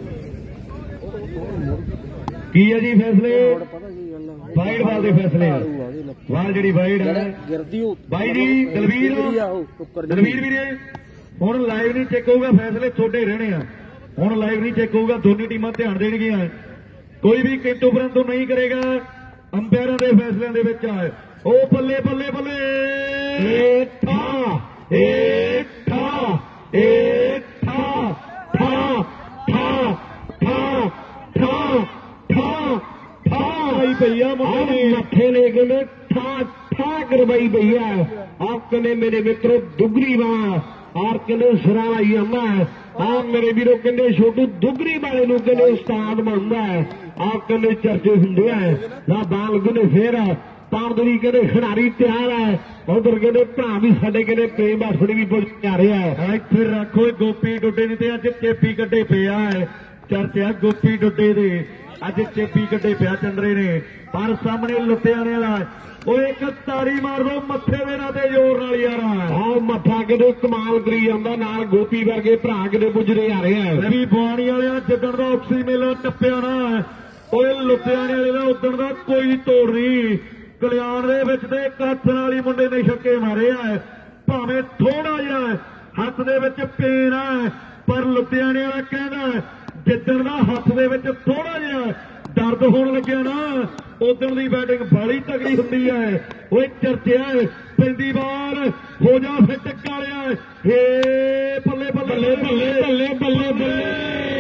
ਕੀ ਹੈ ਜੀ ਫੈਸਲੇ? ਵਾਈਡ ਬਾਲ ਦੇ ਫੈਸਲੇ ਆ। ਬਾਲ ਜਿਹੜੀ ਵਾਈਡ ਹੈ ਗਿਰਦੀ ਬਾਈ ਜੀ ਦਲਵੀਰ ਦਲਵੀਰ ਵੀਰੇ ਹੁਣ ਲਾਈਵ ਨਹੀਂ ਚੈੱਕ ਹੋਊਗਾ, ਫੈਸਲੇ ਛੋਟੇ ਰਹਿਣੇ ਆ। ਹੁਣ ਲਾਈਵ ਨਹੀਂ ਚੈੱਕ ਹੋਊਗਾ, ਦੋਨੇ ਟੀਮਾਂ ਧਿਆਨ ਦੇਣਗੀਆਂ। ਕੋਈ ਵੀ ਕਿੰਤੂ ਪਰੰਤੂ ਨਹੀਂ ਕਰੇਗਾ ਅੰਪਾਇਰਾਂ ਦੇ ਫੈਸਲਿਆਂ ਦੇ ਵਿੱਚ। ਉਹ ਬੱਲੇ ਬੱਲੇ ਬੱਲੇ ਏ ਠਾ ਏ ਠਾ ਏ ਠਾ ਠਾ ਠਾ ਠਾ ਠਾ ਠਾ ਠਾ ਭਾਈ ਭਈਆ ਮੁੰਡੇ ਮੱਥੇ ਲੈ ਕੇ ਨੇ ਠਾ ਠਾ ਕਰਵਾਈ ਭਈਆ। ਆਪ ਕਨੇ ਮੇਰੇ ਮਿੱਤਰੋ ਦੁਗਰੀ ਵਾਂ और कहने सराला ही अम्मा है। आप मेरे वीरों कहने छोटू दुगरी वाले नूं कहने उस्ताद बनता है। आप कहने चर्चे होंगे है ना बाल कहने फिर पामदरी कहने खिडारी तैयार है। उधर कहने भरा भी साडे कहने प्रेम बासड़ी भी पुज आ रहा है। फिर रखो गोपी डुडे ने तो अज चेपी कड्डे पिया है। चर्चा गोपी डुडे दे अज चेपी कड्डे पिया चंद्रे ने पर सामने लुधियाने वाला ਉਹ ਇੱਕ ਤਾੜੀ ਮਾਰ ਦੋ ਮੱਥੇ ਦੇ ਨਾਲ ਤੇ ਜ਼ੋਰ ਨਾਲ ਯਾਰ। ਆਹ ਮੱਥਾ ਕਿਤੇ ਕਮਾਲ ਕਰੀ ਜਾਂਦਾ, ਨਾਲ ਗੋਪੀ ਵਰਗੇ ਭਰਾ ਕਿਤੇ ਪੁੱਜਦੇ ਆ ਰਹੇ ਆ। ਵੀ ਬਾਣੀ ਵਾਲਿਆਂ ਜਿੱਦਣ ਦਾ ਆਕਸੀ ਮੇਲਾ ਟੱਪਿਆ ਨਾ, ਓਏ ਲੁਧਿਆਣੇ ਵਾਲੇ ਦਾ ਉਦਣ ਦਾ ਕੋਈ ਤੋੜ ਨਹੀਂ। ਕਲਿਆਣ ਦੇ ਵਿੱਚ ਤੇ ਕੱਥ ਨਾਲ ਹੀ ਮੁੰਡੇ ਨੇ ਛੱਕੇ ਮਾਰੇ ਆ, ਭਾਵੇਂ ਥੋੜਾ ਜਿਹਾ ਹੱਥ ਦੇ ਵਿੱਚ ਪੇਨ ਆ, ਪਰ ਲੁਧਿਆਣੇ ਵਾਲਾ ਕਹਿੰਦਾ ਜਿੱਦਣ ਦਾ ਹੱਥ ਦੇ ਵਿੱਚ ਥੋੜਾ ਜਿਹਾ ਦਰਦ ਹੋਣ ਲੱਗਿਆ ਨਾ, ਉਦਣ ਦੀ ਬੈਟਿੰਗ ਬਾਲੀ ਤਗੜੀ ਹੁੰਦੀ ਹੈ। ਓਏ ਚਰਚਿਆ ਪੈਂਦੀ ਬਾਲ ਹੋ ਜਾ ਫਿੱਟ ਕਾਲਿਆ। ਏ ਬੱਲੇ ਬੱਲੇ ਬੱਲੇ ਬੱਲੇ ਬੱਲੇ ਬੱਲੇ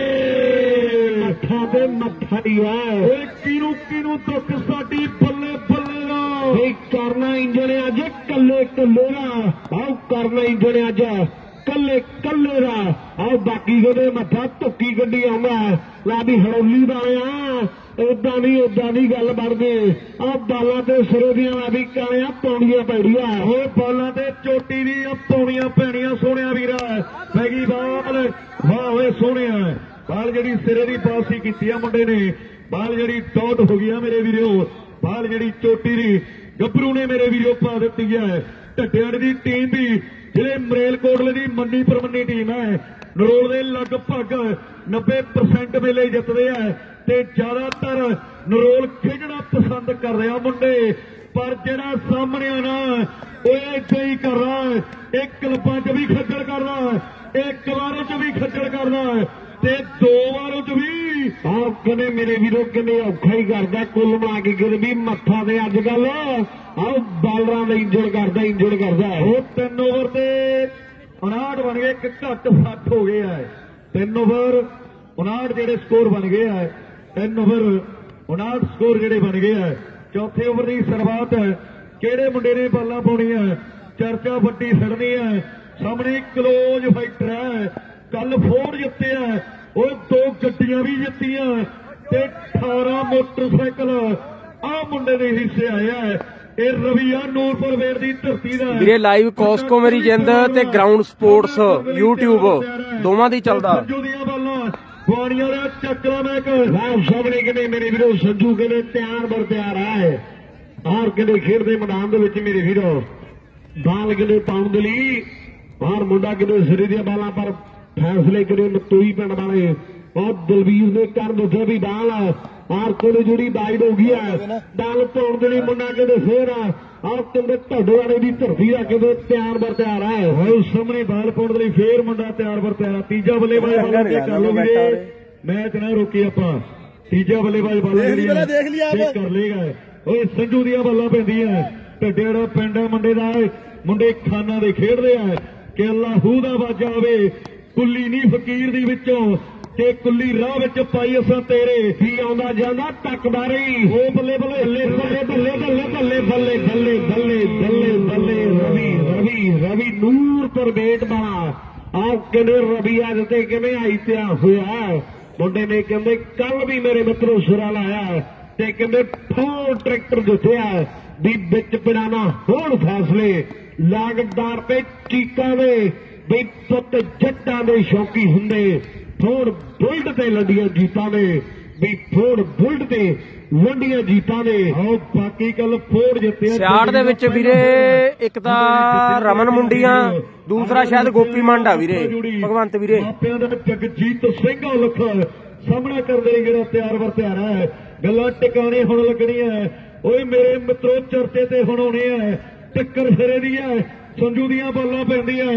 ਮੱਥਾ ਤੇ ਮੱਥਾ ਹੀ ਆ। ਓਏ ਕਿਨੂੰ ਕਿਨੂੰ ਦੁੱਖ ਸਾਡੀ ਬੱਲੇ ਬੱਲੇ ਦਾ। ਏ ਕਰਨਾ ਇੰਜਣ ਅੱਜ ਕੱਲੇ ਕੱਲੇ ਦਾ। ਆਓ ਕਰਨਾ ਇੰਜਣ ਅੱਜ ਕੱਲੇ ਕੱਲੇ ਦਾ। ਆਓ ਬਾਕੀ ਉਹਦੇ ਮੱਥਾ ਧੁੱਕੀ ਗੱਡੀ ਆਉਂਦਾ ਲਾ ਵੀ ਹੜੌਲੀ ਵਾਲਿਆ। ਏਦਾਂ ਨਹੀਂ ਏਦਾਂ ਨਹੀਂ ਗੱਲ ਬਣਦੀ। ਆਹ ਬਾਲਾਂ ਤੇ ਸਿਰੇ ਦੀਆਂ ਲਾ ਵੀ ਕਾਲਿਆ ਪੌਣੀਆਂ ਪੈੜੀਆਂ। ਉਹ ਬਾਲਾਂ ਤੇ ਚੋਟੀ ਦੀ ਆ ਪੌਣੀਆਂ ਪੈਣੀਆਂ ਸੋਹਣਿਆ ਵੀਰਾ। ਪੈ ਗਈ ਬਾਲ ਵਾਹ ਓਏ ਸੋਹਣਿਆ। ਬਾਲ ਜਿਹੜੀ ਸਿਰੇ ਦੀ ਪਾਸੀ ਕੀਤੀ ਆ ਮੁੰਡੇ ਨੇ, ਬਾਲ ਜਿਹੜੀ ਡਾਟ ਹੋ ਗਈ ਆ ਮੇਰੇ ਵੀਰੋ। ਬਾਲ ਜਿਹੜੀ ਚੋਟੀ ਦੀ ਗੱਭਰੂ ਨੇ ਮੇਰੇ ਵੀਰੋ ਪਾ ਦਿੱਤੀ ਹੈ। ਢੱਡਿਆਂ ਦੀ ਟੀਮ ਵੀ ਜਿਹੜੇ ਮਰੇਲਕੋਟਲੇ ਦੀ ਮੰਨੀ ਪਰਮੰਨੀ ਟੀਮ ਹੈ, ਨਰੋਲ ਦੇ ਲਗਭਗ ਨੱਬੇ ਪ੍ਰਸੈਂਟ ਮੇਲੇ ਜਿੱਤਦੇ ਆ ਤੇ ਜ਼ਿਆਦਾਤਰ ਨਰੋਲ ਖੇਡਣਾ ਪਸੰਦ ਕਰ ਰਿਹਾ ਮੁੰਡੇ। ਪਰ ਜਿਹੜਾ ਸਾਹਮਣੇ ਆ ਨਾ ਉਹ ਏਦਾਂ ਹੀ ਕਰ ਰਹਾ, ਇਹ ਕਲਬਾਂ 'ਚ ਵੀ ਖੱਜਲ ਕਰਦਾ, ਇਹ ਕਲਾਰੇ 'ਚ ਵੀ ਖੱਜਲ ਕਰਦਾ ਤੇ ਦੋ ਵਾਰ 'ਚ ਵੀ ਆਪ ਕਹਿੰਦੇ ਮੇਰੇ ਵੀਰੋ ਕਹਿੰਦੇ ਔਖਾ ਹੀ ਕਰਦਾ। ਕੁੱਲ ਮਿਲਾ ਕੇ ਕਹਿੰਦੇ ਵੀ ਮੱਥਾ ਦੇ ਅੱਜ ਕੱਲ ਆਹ ਬਾਲਰਾਂ ਦਾ ਇੰਜਣ ਕਰਦਾ ਇੰਜਣ ਕਰਦਾ। ਉਹ ਤਿੰਨ ਓਵਰ ਤੇ ਉਨਾਹਠ ਬਣ ਗਏ, ਇੱਕ ਘੱਟ ਸੱਠ ਹੋ ਗਏ ਆ। ਤਿੰਨ ਓਵਰ ਉਨਾਹਠ ਜਿਹੜੇ ਸਕੋਰ ਬਣ ਗਏ ਆ, ਤਿੰਨ ਓਵਰ ਉਨਾਹਠ ਸਕੋਰ ਜਿਹੜੇ ਬਣ ਗਏ ਆ। ਚੌਥੇ ਓਵਰ ਦੀ ਸ਼ੁਰੂਆਤ ਕਿਹੜੇ ਮੁੰਡੇ ਨੇ ਬਾਲਾਂ ਪਾਉਣੀਆਂ, ਚਰਚਾ ਵੱਡੀ ਛੱਡਣੀ ਹੈ। ਸਾਹਮਣੇ ਕਲੋਜ਼ ਫਾਈਟਰ ਹੈ, ਕੱਲ ਫੋਰ ਜਿੱਤਿਆ, ਉਹ ਦੋ ਗੱਡੀਆਂ ਵੀ ਜਿੱਤੀਆਂ ਤੇ ਅਠਾਰਾਂ ਮੋਟਰਸਾਈਕਲ ਆਹ ਮੁੰਡੇ ਦੇ ਹਿੱਸੇ ਆਇਆ। ਇਹ ਰਵੀਆ ਨੂਰਪੁਰ ਵੇਰ ਦੀ ਧਰਤੀ ਦਾ ਵੀਰੇ ਲਾਈਵ ਕੋਸਕੋ ਮੇਰੀ ਜਿੰਦ ਤੇ ਗਰਾਊਂਡ ਸਪੋਰਟਸ YouTube ਦੋਵਾਂ ਦੀ ਚੱਲਦਾ। ਸੰਜੂ ਦੀਆਂ ਬਾਲਾਂ ਬਾਣੀਆਂ ਦਾ ਚੱਕਰਾ ਮੈਂ ਲਾਭ ਸਾਹਮਣੇ ਕਿਨੇ ਮੇਰੇ ਵੀਰੋ ਸੰਜੂ ਕਹਿੰਦੇ ਤਿਆਰ ਬਰ ਤਿਆਰ ਹੈ। ਆਰ ਕਹਿੰਦੇ ਖੇਡ ਦੇ ਮੈਦਾਨ ਦੇ ਵਿੱਚ ਮੇਰੇ ਵੀਰੋ ਬਾਲ ਕਿਨੇ ਪਾਉਣ ਦੇ ਲਈ ਬਾਹਰ ਮੁੰਡਾ ਕਿਨੇ ਸਿਰੇ ਦੀਆਂ ਬਾਲਾਂ ਪਰ ਫੈਸਲੇ ਕਰੇ ਮਤੂਈ ਪਿੰਡ ਵਾਲੇ और दलवीर ने कर दिता भी बाल आर को जुड़ी वाइड हो गई है। बाल पाने के लिए मुंडा कहते फिर आप कहते ढोडे वाले की धरती का कहते तैयार बर तैयार है। उस सामने बाल पाने के लिए फिर मुंडा तैयार बर तैयार। तीजा बल्लेबाज कर लो मैच ना रोकी आप। तीजा बल्लेबाज बाल कर लेगा। संजू दियां बालां पैंदियां ढड्डे वाला पिंड मुंडे का मुंडे खाना दे खेडदे आ कि अल्लाहू दा वाजा होवे कुल्ली नहीं फकीर दी विचों ते कुल्ली राह विच पाई असां तेरे ही आउंदा जांदा टकदा रही। ओ बल्ले बल्ले बल्ले बल्ले बल्ले बल्ले बल्ले बल्ले बल्ले बल्ले बल्ले रवि रवि रवि नूरपुर बेट वाला आप कहते रवि अज ते किवें आई त्या होया मुंडे ने कहते कल भी मेरे मित्रों सुरा लाया ते कहते ठोर ट्रैक्टर जितया भी बिच पिड़ाना होण फैसले लागतदार ते चीकां दे भी पुत जट्टां दे शौकी हुंदे थोड़ बुलट ते लंडियां जीतां ने भी थोड़ बुलट ते लंडियां जीतां ने। आओ बाकी कल फोड़ जित्ते सियाड़ दे विच वीरे एक तां रमन मुंडियां दूसरा शायद गोपी मांडा वीरे भगवंत वीरे मापियां दा जगजीत सिंह लख सामना करदे जेड़ा तैयार बर तैयार है। गल्लां टिकाणे हुण लगणीਆਂ ओए मेरे मित्रों चर्चे ते हुण आउणे आ टक्कर सिरे दी है। संजू दियां बालां पैंदियां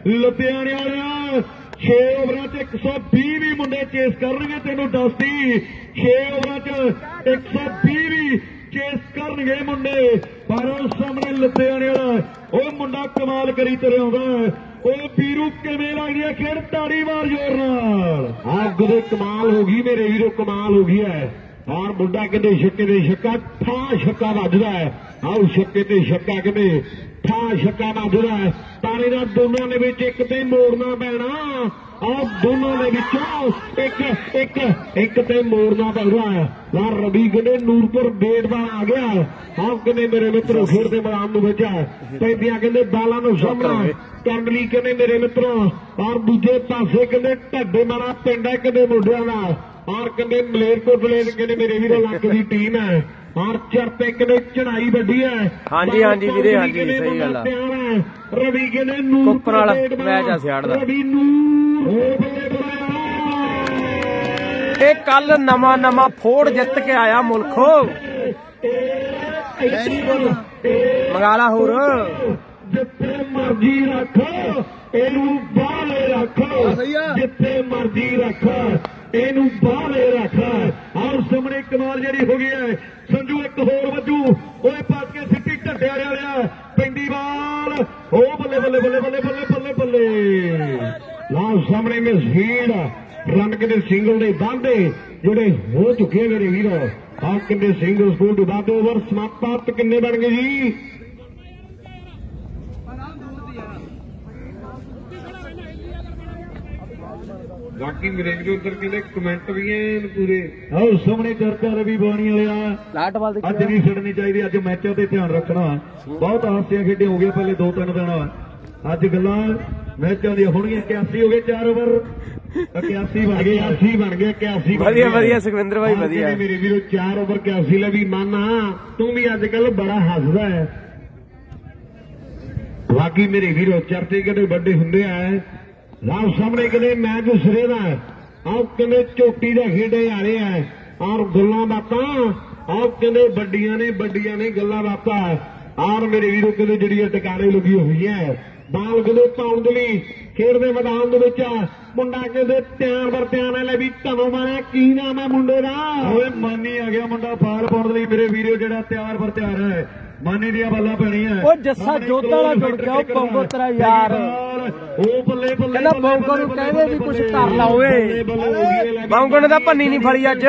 ਲੁਧਿਆਣੇ ਵਾਲਿਆ ਛੇ ਓਵਰਾਂ ਚ ਇੱਕ ਸੌ ਵੀਹ ਵੀ ਮੁੰਡੇ ਚੇਸ ਕਰਨਗੇ। ਤੈਨੂੰ ਦੱਸਦੀ ਛੇ ਓਵਰਾਂ ਚ ਇੱਕ ਸੌ ਵੀਹ ਵੀ ਚੇਸ ਕਰਨਗੇ ਮੁੰਡੇ। ਪਰ ਉਸ ਸਾਹਮਣੇ ਲੁਧਿਆਣੇ ਵਾਲਾ ਉਹ ਮੁੰਡਾ ਕਮਾਲ ਕਰੀ ਤੁਰਿਆ ਆਉਂਦਾ। ਉਹ ਵੀਰੂ ਕਿਵੇਂ ਲੱਗਦੀ ਹੈ ਖੇਡ? ਤਾੜੀ ਮਾਰ ਜ਼ੋਰ ਨਾਲ। ਅੱਗ ਦੇ ਕਮਾਲ ਹੋ ਗਈ ਮੇਰੇ ਵੀਰੋ, ਕਮਾਲ ਹੋ ਗਈ ਹੈ। ਔਰ ਮੁੰਡਾ ਕਹਿੰਦੇ ਛੱਕੇ ਦੇ ਛੱਕਾ ਠਾ ਛੱਕਾ ਵੱਜਦਾ ਹੈ। ਆਓ ਛੱਕੇ ਤੇ ਛੱਕਾ ਕਹਿੰਦੇ ਠਾ ਛੱਕਾ ਵੱਜਦਾ ਹੈ। ਪਰ ਇਹਨਾਂ ਦੋਨਾਂ ਦੇ ਵਿੱਚ ਇੱਕ ਤੇ ਮੋੜਨਾ ਪੈਣਾ। ਆਹ ਦੋਨਾਂ ਦੇ ਵਿੱਚੋਂ ਇੱਕ ਇੱਕ ਇੱਕ ਤੇ ਮੋੜਨਾ ਪੈਣਾ ਹੈ। ਲਾ ਰਵੀ ਕਹਿੰਦੇ ਨੂਰਪੁਰ ਬੇਟ ਦਾ ਆ ਗਿਆ। ਆਹ ਕਹਿੰਦੇ ਮੇਰੇ ਮਿੱਤਰੋ ਖੇਡ ਦੇ ਮੈਦਾਨ ਨੂੰ ਵਿੱਚ ਪੈਂਦੀਆਂ ਕਹਿੰਦੇ ਬਾਲਾਂ ਨੂੰ ਸਾਹਮਣਾ ਕਰਨ ਲਈ ਕਹਿੰਦੇ ਮੇਰੇ ਮਿੱਤਰੋ। ਔਰ ਦੂਜੇ ਪਾਸੇ ਕਹਿੰਦੇ ਢੱਡੇ ਮਾਰਾ ਪਿੰਡ ਹੈ ਕਹਿੰਦੇ ਮੁੰਡਿਆਂ ਦਾ। ਔਰ ਕਹਿੰਦੇ ਮਲੇਰਕੋਟਲੇ ਕਹਿੰਦੇ ਮੇਰੇ ਵੀਰੋ ਲੱਕ ਦੀ ਟੀਮ ਹੈ। ਔਰ ਚਰਤੇ ਕਹਿੰਦੇ ਚੜਾਈ ਵੱਡੀ ਹੈ। ਹਾਂਜੀ ਹਾਂਜੀ ਵੀਰੇ, ਹਾਂਜੀ ਸਹੀ ਗੱਲ ਆ। ਰਵੀ ਕਹਿੰਦੇ ਨੂਰ ਕੁੱਪਰ ਵਾਲਾ ਮੈਚ ਆ ਸਿਆੜ ਦਾ। ਰਵੀ ਨੂਰ ਇਹ ਕੱਲ ਨਵਾਂ ਨਵਾਂ ਫੋੜ ਜਿੱਤ ਕੇ ਆਇਆ ਮੁਲਖੋ। ਮੰਗਾਲਾ ਹੋਰ ਜਿੱਥੇ ਮਰਜੀ ਰੱਖ ਇਹਨੂੰ ਬਾਹਲੇ ਰੱਖ। ਜਿੱਥੇ ਮਰਜੀ ਰੱਖ ਇਹਨੂੰ ਬਾਹਲੇ ਰੱਖ। ਆਹ ਸਾਹਮਣੇ ਕਮਾਲ ਜਿਹੜੀ ਹੋ ਗਈ ਹੈ। ਸੰਜੂ ਇੱਕ ਹੋਰ ਵੱਜੂ ਓਏ ਪੱਜ ਕੇ ਸਿੱਟੀ ਢੱਡਿਆ ਰਿਆ ਪੈਂਦੀ ਬਾਲ। ਉਹ ਬੱਲੇ ਬੱਲੇ ਬੱਲੇ ਬੱਲੇ ਬੱਲੇ ਬੱਲੇ ਬੱਲੇ। ਲਾਹ ਸਾਹਮਣੇ ਮੇ ਸਪੀਡ ਰਨ ਕਿਤੇ ਸਿੰਗਲ ਦੇ ਵਾਧੇ ਜਿਹੜੇ ਹੋ ਚੁੱਕੇ ਮੇਰੇ ਵੀਰ। ਆਹ ਕਿੰਨੇ ਸਿੰਗਲ ਸਕੂਲ ਦੇ ਵਾਧੇ ਓਵਰ ਸਮਾਪਤ ਕਿੰਨੇ ਬਣ ਗਏ ਜੀ? ਬਾਕੀ ਮੇਰੇ ਵੀਰੋ ਉੱਧਰ ਕਹਿੰਦੇ ਕਮੈਂਟ ਵੀ ਐਨ ਪੂਰੇ। ਆਓ ਸਾਹਮਣੇ ਚਰਚਾ ਰਵੀ ਬਾਣੀ ਵਾਲਿਆ। ਲਾਟ ਬਾਲ ਅੱਜ ਨਹੀਂ ਛੱਡਣੀ ਚਾਹੀਦੀ। ਅੱਜ ਮੈਚਾਂ ਤੇ ਧਿਆਨ ਰੱਖਣਾ। ਬਹੁਤ ਹਾਸਿਆਂ ਖੇਡੇ ਹੋ ਗਏ ਪਹਿਲੇ ਦੋ ਤਿੰਨ ਦਿਨ। ਅੱਜ ਗੱਲਾਂ ਮੈਚਾਂ ਦੀਆਂ ਹੋਣਗੀਆਂ। ਇਕਿਆਸੀ ਹੋ ਗਏ ਚਾਰ ਓਵਰ ਇਕਿਆਸੀ ਬਣ ਗਏ। ਇਕਿਆਸੀ ਬਣ ਗਏ ਇਕਿਆਸੀ। ਵਧੀਆ ਵਧੀਆ ਸੁਖਵਿੰਦਰ ਭਾਈ ਵਧੀਆ। ਮੇਰੇ ਵੀਰੋ ਚਾਰ ਓਵਰ ਇਕਿਆਸੀ ਲੈ ਵੀ ਮਾਨਾ ਤੂੰ ਵੀ ਅੱਜ ਕੱਲ ਬੜਾ ਹੱਸਦਾ ਹੈ। ਬਾਕੀ ਮੇਰੇ ਵੀਰੋ ਚਰਚੇ ਕਿਤੇ ਵੱਡੇ ਹੁੰਦੇ ਆ। ਲਾਹ ਸਾਹਮਣੇ ਕਹਿੰਦੇ ਮੈਚ ਸਿਰੇ ਦਾ। ਆਹ ਕਹਿੰਦੇ ਚੋਟੀ ਦਾ ਖੇਡੇ ਆ ਰਹੇ ਆ। ਔਰ ਗੱਲਾਂ ਬਾਤਾਂ ਆਹ ਕਹਿੰਦੇ ਵੱਡੀਆਂ ਨੇ ਵੱਡੀਆਂ ਨੇ ਗੱਲਾਂ ਬਾਤਾਂ। ਔਰ ਮੇਰੇ ਵੀਰੋ ਕਹਿੰਦੇ ਜਿਹੜੀਆਂ ਟਿਕਾਣੇ ਲੱਗੀ ਹੋਈ ਹੈ। ਬਾਲ ਕਹਿੰਦੇ ਪਾਉਣ ਦੇ ਲਈ ਖੇਡ ਦੇ ਮੈਦਾਨ ਦੇ ਵਿੱਚ ਮੁੰਡਾ ਕਹਿੰਦੇ ਧਿਆਨ ਵਰ ਧਿਆਨ ਲੈ ਵੀ ਤੁਹਾਨੂੰ ਮਾਰਿਆ ਕੀ ਨਾਮ ਹੈ ਮੁੰਡੇ ਦਾ? ਓਏ ਮਾਨੀ ਆ ਗਿਆ ਮੁੰਡਾ ਬਾਲ ਪਾਉਣ ਦੇ ਲਈ ਮੇਰੇ ਵੀਰੋ ਜਿਹੜਾ ਤਿਆਰ ਵਰ ਤਿਆਰ ਹੈ। ਮਾਨੀ ਦੀਆਂ ਬਾਲਾਂ ਪੈਣੀਆਂ। ਉਹ ਜੱਸਾ ਜੋਧਾ ਵਾਲਾ ਜੁੜ ਗਿਆ। ਉਹ ਪੌਂਗੋ ਤੇਰਾ ਯਾਰ ਉਹ ਬੱਲੇ ਬੱਲੇ ਕਹਿੰਦਾ ਪੌਂਗੋ ਨੂੰ ਕਹਿੰਦੇ ਵੀ ਕੁਝ ਕਰ ਲਾ ਓਏ। ਪੌਂਗੋ ਨੇ ਤਾਂ ਭੰਨੀ ਨਹੀਂ ਫੜੀ ਅੱਜ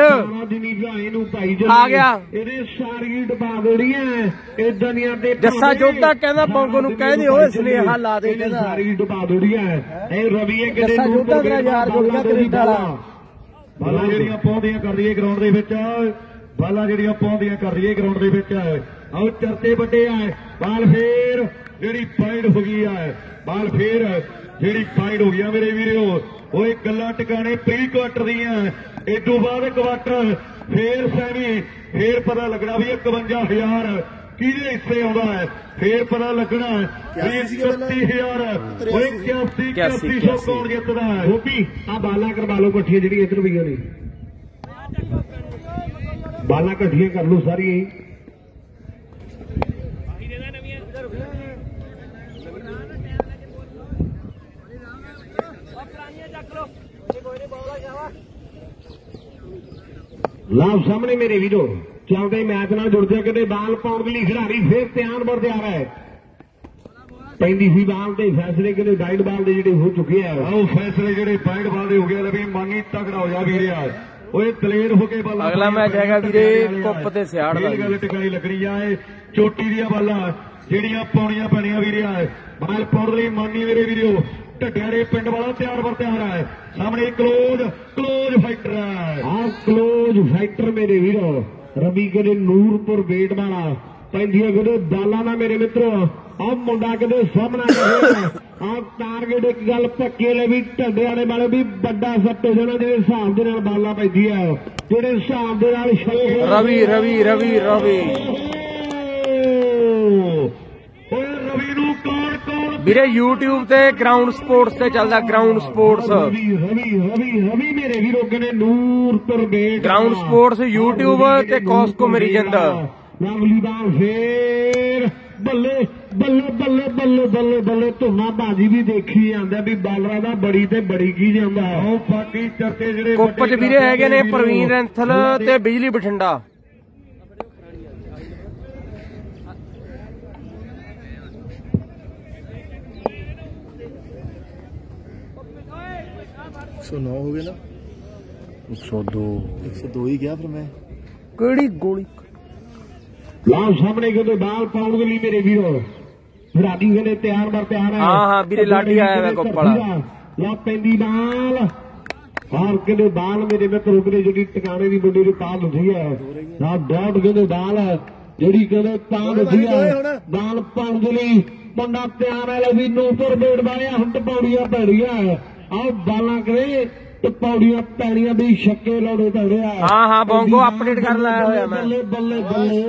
ਆ ਗਿਆ। ਇਹਦੇ ਸਾਰੀ ਡਬਾ ਦੇਣੀਆਂ ਇਦਾਂ ਦੀਆਂ ਤੇ ਜੱਸਾ ਜੋਧਾ ਕਹਿੰਦਾ ਪੌਂਗੋ ਨੂੰ ਕਹਿੰਦੇ ਓਏ ਸੁਨੇਹਾ ਲਾ ਦੇ। ਕਹਿੰਦਾ ਸਾਰੀ ਡਬਾ ਦੇਣੀਆਂ ਇਹ ਰਵੀ ਇਹ ਕਿਤੇ ਜੱਸਾ ਜੋਧਾ ਤੇਰਾ ਯਾਰ ਜੁੜ ਗਿਆ ਕੈਨੇਡਾ ਵਾਲਾ। ਬਾਲਾਂ ਜਿਹੜੀਆਂ ਪਾਉਂਦੀਆਂ ਕਰ ਰਹੀਏ ਗਰਾਊਂਡ ਦੇ ਵਿੱਚ। ਬਾਲਾਂ ਜਿਹੜੀਆਂ ਪਾਉਂਦੀਆਂ ਕਰ ਰਹੀਏ ਗਰਾਊਂਡ ਦੇ ਵਿੱਚ। ਆਓ ਚਰਚੇ ਵੱਡੇ ਆ। ਬਾਲ ਫੇਰ ਜਿਹੜੀ ਪਾਈਡ ਹੋ ਗਈ ਆ। ਬਾਲ ਫੇਰ ਜਿਹੜੀ ਪਾਈਡ ਹੋ ਗਈ ਮੇਰੇ ਵੀਰੋ। ਓਏ ਗੱਲਾਂ ਟਿਕਾਣੇ ਪ੍ਰੀ ਕੁਆਟਰ ਦੀਆਂ। ਇਸ ਤੋਂ ਬਾਅਦ ਕੁਆਟਰ ਫੇਰ ਸੈਮੀ। ਫੇਰ ਪਤਾ ਲੱਗਣਾ ਵੀ ਇਕਵੰਜਾ ਹਜ਼ਾਰ ਕਿਹਦੇ ਹਿੱਸੇ ਆਉਂਦਾ ਹੈ। ਫੇਰ ਪਤਾ ਲੱਗਣਾ ਵੀ ਇਕੱਤੀ ਹਜ਼ਾਰ ਓਏ ਇਕਿਆਸੀ ਇਕਿਆਸੀ ਸੌ ਕੌਣ ਜਿੱਤਦਾ ਹੈ। ਗੋਪੀ ਆ ਬਾਲਾਂ ਕਰਵਾ ਲਓ ਇਕੱਠੀਆਂ ਜਿਹੜੀਆਂ ਇੱਧਰ ਪਈਆਂ ਨੇ। ਬਾਲਾਂ ਇਕੱਠੀਆਂ ਕਰ ਲਓ ਸਾਰੀਆਂ। ਲਾਭ ਸਾਹਮਣੇ ਮੇਰੇ ਵੀਰੋ ਚੱਲਦੇ ਮੈਚ ਨਾਲ ਜੁੜ ਜਾ। ਕਿਤੇ ਬਾਲ ਪਾਉਣ ਦੇ ਲਈ ਖਿਡਾਰੀ ਫੇਰ ਧਿਆਨ ਵਰ ਤਿਆਰ ਹੈ। ਪੈਂਦੀ ਸੀ ਬਾਲ ਦੇ ਫੈਸਲੇ ਕਿਤੇ ਡਾਈਟ ਬਾਲ ਦੇ ਜਿਹੜੇ ਹੋ ਚੁੱਕੇ ਆ। ਆਹ ਫੈਸਲੇ ਜਿਹੜੇ ਡਾਈਟ ਬਾਲ ਦੇ ਹੋ ਗਏ ਵੀ ਮਾਨੀ ਤਕੜਾ ਹੋ ਜਾ ਵੀਰਿਆ। ਓਏ ਦਲੇਰ ਹੋ ਕੇ ਬਾਲਾਂ। ਅਗਲਾ ਮੈਚ ਹੈਗਾ ਵੀਰੇ ਕੁੱਪ ਤੇ ਸਿਆੜ ਦਾ। ਇਹ ਗੱਲ ਟਿਕਾਈ ਲੱਗਣੀ ਆ। ਇਹ ਚੋਟੀ ਦੀਆਂ ਬਾਲਾਂ ਜਿਹੜੀਆਂ ਪਾਉਣੀਆਂ ਪੈਣੀਆਂ ਵੀਰਿਆ। ਬਾਲ ਪਾਉਣ ਲਈ ਮਾਨੀ ਮੇਰੇ ਵੀਰੋ ਢੱਡਿਆਰੇ ਪਿੰਡ ਵਾਲਾ ਤਿਆਰ ਵਰ ਤਿਆਰ ਹੈ। ਸਾਹਮਣੇ ਕਲੋਜ ਕਲੋਜ ਫਾਈਟਰ ਹੈ। ਆਹ ਕਲੋਜ ਫਾਈਟਰ ਮੇਰੇ ਵੀਰੋ। ਰਵੀ ਕਹਿੰਦੇ ਨੂਰਪੁਰ ਬੇਟ ਵਾਲਾ ਪੈਂਦੀਆਂ ਕਹਿੰਦੇ ਬਾਲਾਂ ਨਾ ਮੇਰੇ ਮਿੱਤਰੋ। ਆਹ ਮੁੰਡਾ ਕਹਿੰਦੇ ਸਾਹਮਣਾ ਕਰੇ। ਆਹ ਟਾਰਗੇਟ ਇੱਕ ਗੱਲ ਪੱਕੇ ਲੈ ਵੀ ਢੱਡੇ ਵਾਲੇ ਵਾਲੇ ਵੀ ਵੱਡਾ ਸੱਟ ਹੋ ਜਾਣਾ ਜਿਹੜੇ ਹਿਸਾਬ ਦੇ ਨਾਲ ਬਾਲਾਂ ਪੈਂਦੀ ਹੈ। ਜਿਹੜੇ ਹਿਸਾਬ ਦੇ ਨਾਲ ਰਵੀ ਰਵੀ ਰਵੀ ਰਵੀ ਰਵੀ ਨੂੰ ਕੌਣ ਕੌਣ ਵੀਰੇ YouTube ਤੇ ਗਰਾਊਂਡ ਸਪੋਰਟਸ ਤੇ ਚੱਲਦਾ। ਗਰਾਊਂਡ ਸਪੋਰਟਸ ਰਵੀ ਰਵੀ ਰਵੀ ਰਵੀ ਮੇਰੇ ਵੀਰੋ ਕਹਿੰਦੇ Nurpur Bet ground sports YouTube ਤੇ ਕੋਸਕੋ ਮੇਰੀ ਜਿੰਦ। ਲਵਲੀ ਬਾਲ ਫੇਰ ਬੱਲੇ ਬੱਲੇ ਬੱਲੇ ਬੱਲੇ ਬੱਲੇ ਬੱਲੇ ਧੁੰਨਾ ਬਾਜੀ ਵੀ ਦੇਖੀ ਜਾਂਦਾ ਵੀ ਬਾਲਰਾਂ ਦਾ ਬੜੀ ਤੇ ਬੜੀ ਕੀ ਜਾਂਦਾ। ਉਹ ਬਾਕੀ ਚਰਚੇ ਜਿਹੜੇ ਕੁੱਪ ਚ ਵੀਰੇ ਹੈਗੇ ਨੇ ਪ੍ਰਵੀਨ ਰੈਂਥਲ ਤੇ ਬਿਜਲੀ ਬਠਿੰਡਾ। एक सौ नौ हो गए ना, एक सौ दो एक सौ दो ही गया फिर मैं ਕਿਹੜੀ ਗੋਲੀ ਲਾਓ ਸਾਹਮਣੇ ਕਹਿੰਦੇ ਬਾਲ ਪਾਉਣ ਦੇ ਲਈ ਮੇਰੇ ਵੀਰੋ ਰਾਜੀ ਕਹਿੰਦੇ ਤਿਆਰ ਬਰ ਤਿਆਰ ਹੈ। ਹਾਂ ਹਾਂ ਵੀਰੇ ਲਾਡੀ ਆਇਆ ਵਾ ਕੁੱਪ ਵਾਲਾ ਲਾ ਪੈਂਦੀ ਬਾਲ ਔਰ ਕਹਿੰਦੇ ਬਾਲ ਮੇਰੇ ਮਿੱਤਰੋ ਕਹਿੰਦੇ ਜਿਹੜੀ ਟਿਕਾਣੇ ਦੀ ਮੁੰਡੇ ਦੀ ਤਾਲ ਹੁੰਦੀ ਹੈ ਨਾ ਡਾਟ ਕਹਿੰਦੇ ਬਾਲ ਜਿਹੜੀ ਕਹਿੰਦੇ ਤਾਲ ਹੁੰਦੀ ਹੈ ਬਾਲ ਪਾਉਣ ਦੇ ਲਈ ਮੁੰਡਾ ਤਿਆਰ ਹੈ। ਵੀ ਨੂਪਰ ਬੇੜ ਵਾਲਿਆ ਹੁਣ ਪੌੜੀਆਂ ਪੈੜੀਆਂ ਆਹ ਬਾਲਾਂ ਕਰੇ ਤੇ ਪੌੜੀਆਂ ਪੈਣੀਆਂ ਵੀ ਛੱਕੇ ਲਾਉਣੇ ਪੈਣੇ ਆ। ਹਾਂ ਹਾਂ ਬੌਂਗੋ ਅਪਡੇਟ ਕਰ ਲਾਇਆ ਹੋਇਆ ਮੈਂ। ਬੱਲੇ ਬੱਲੇ ਬੱਲੇ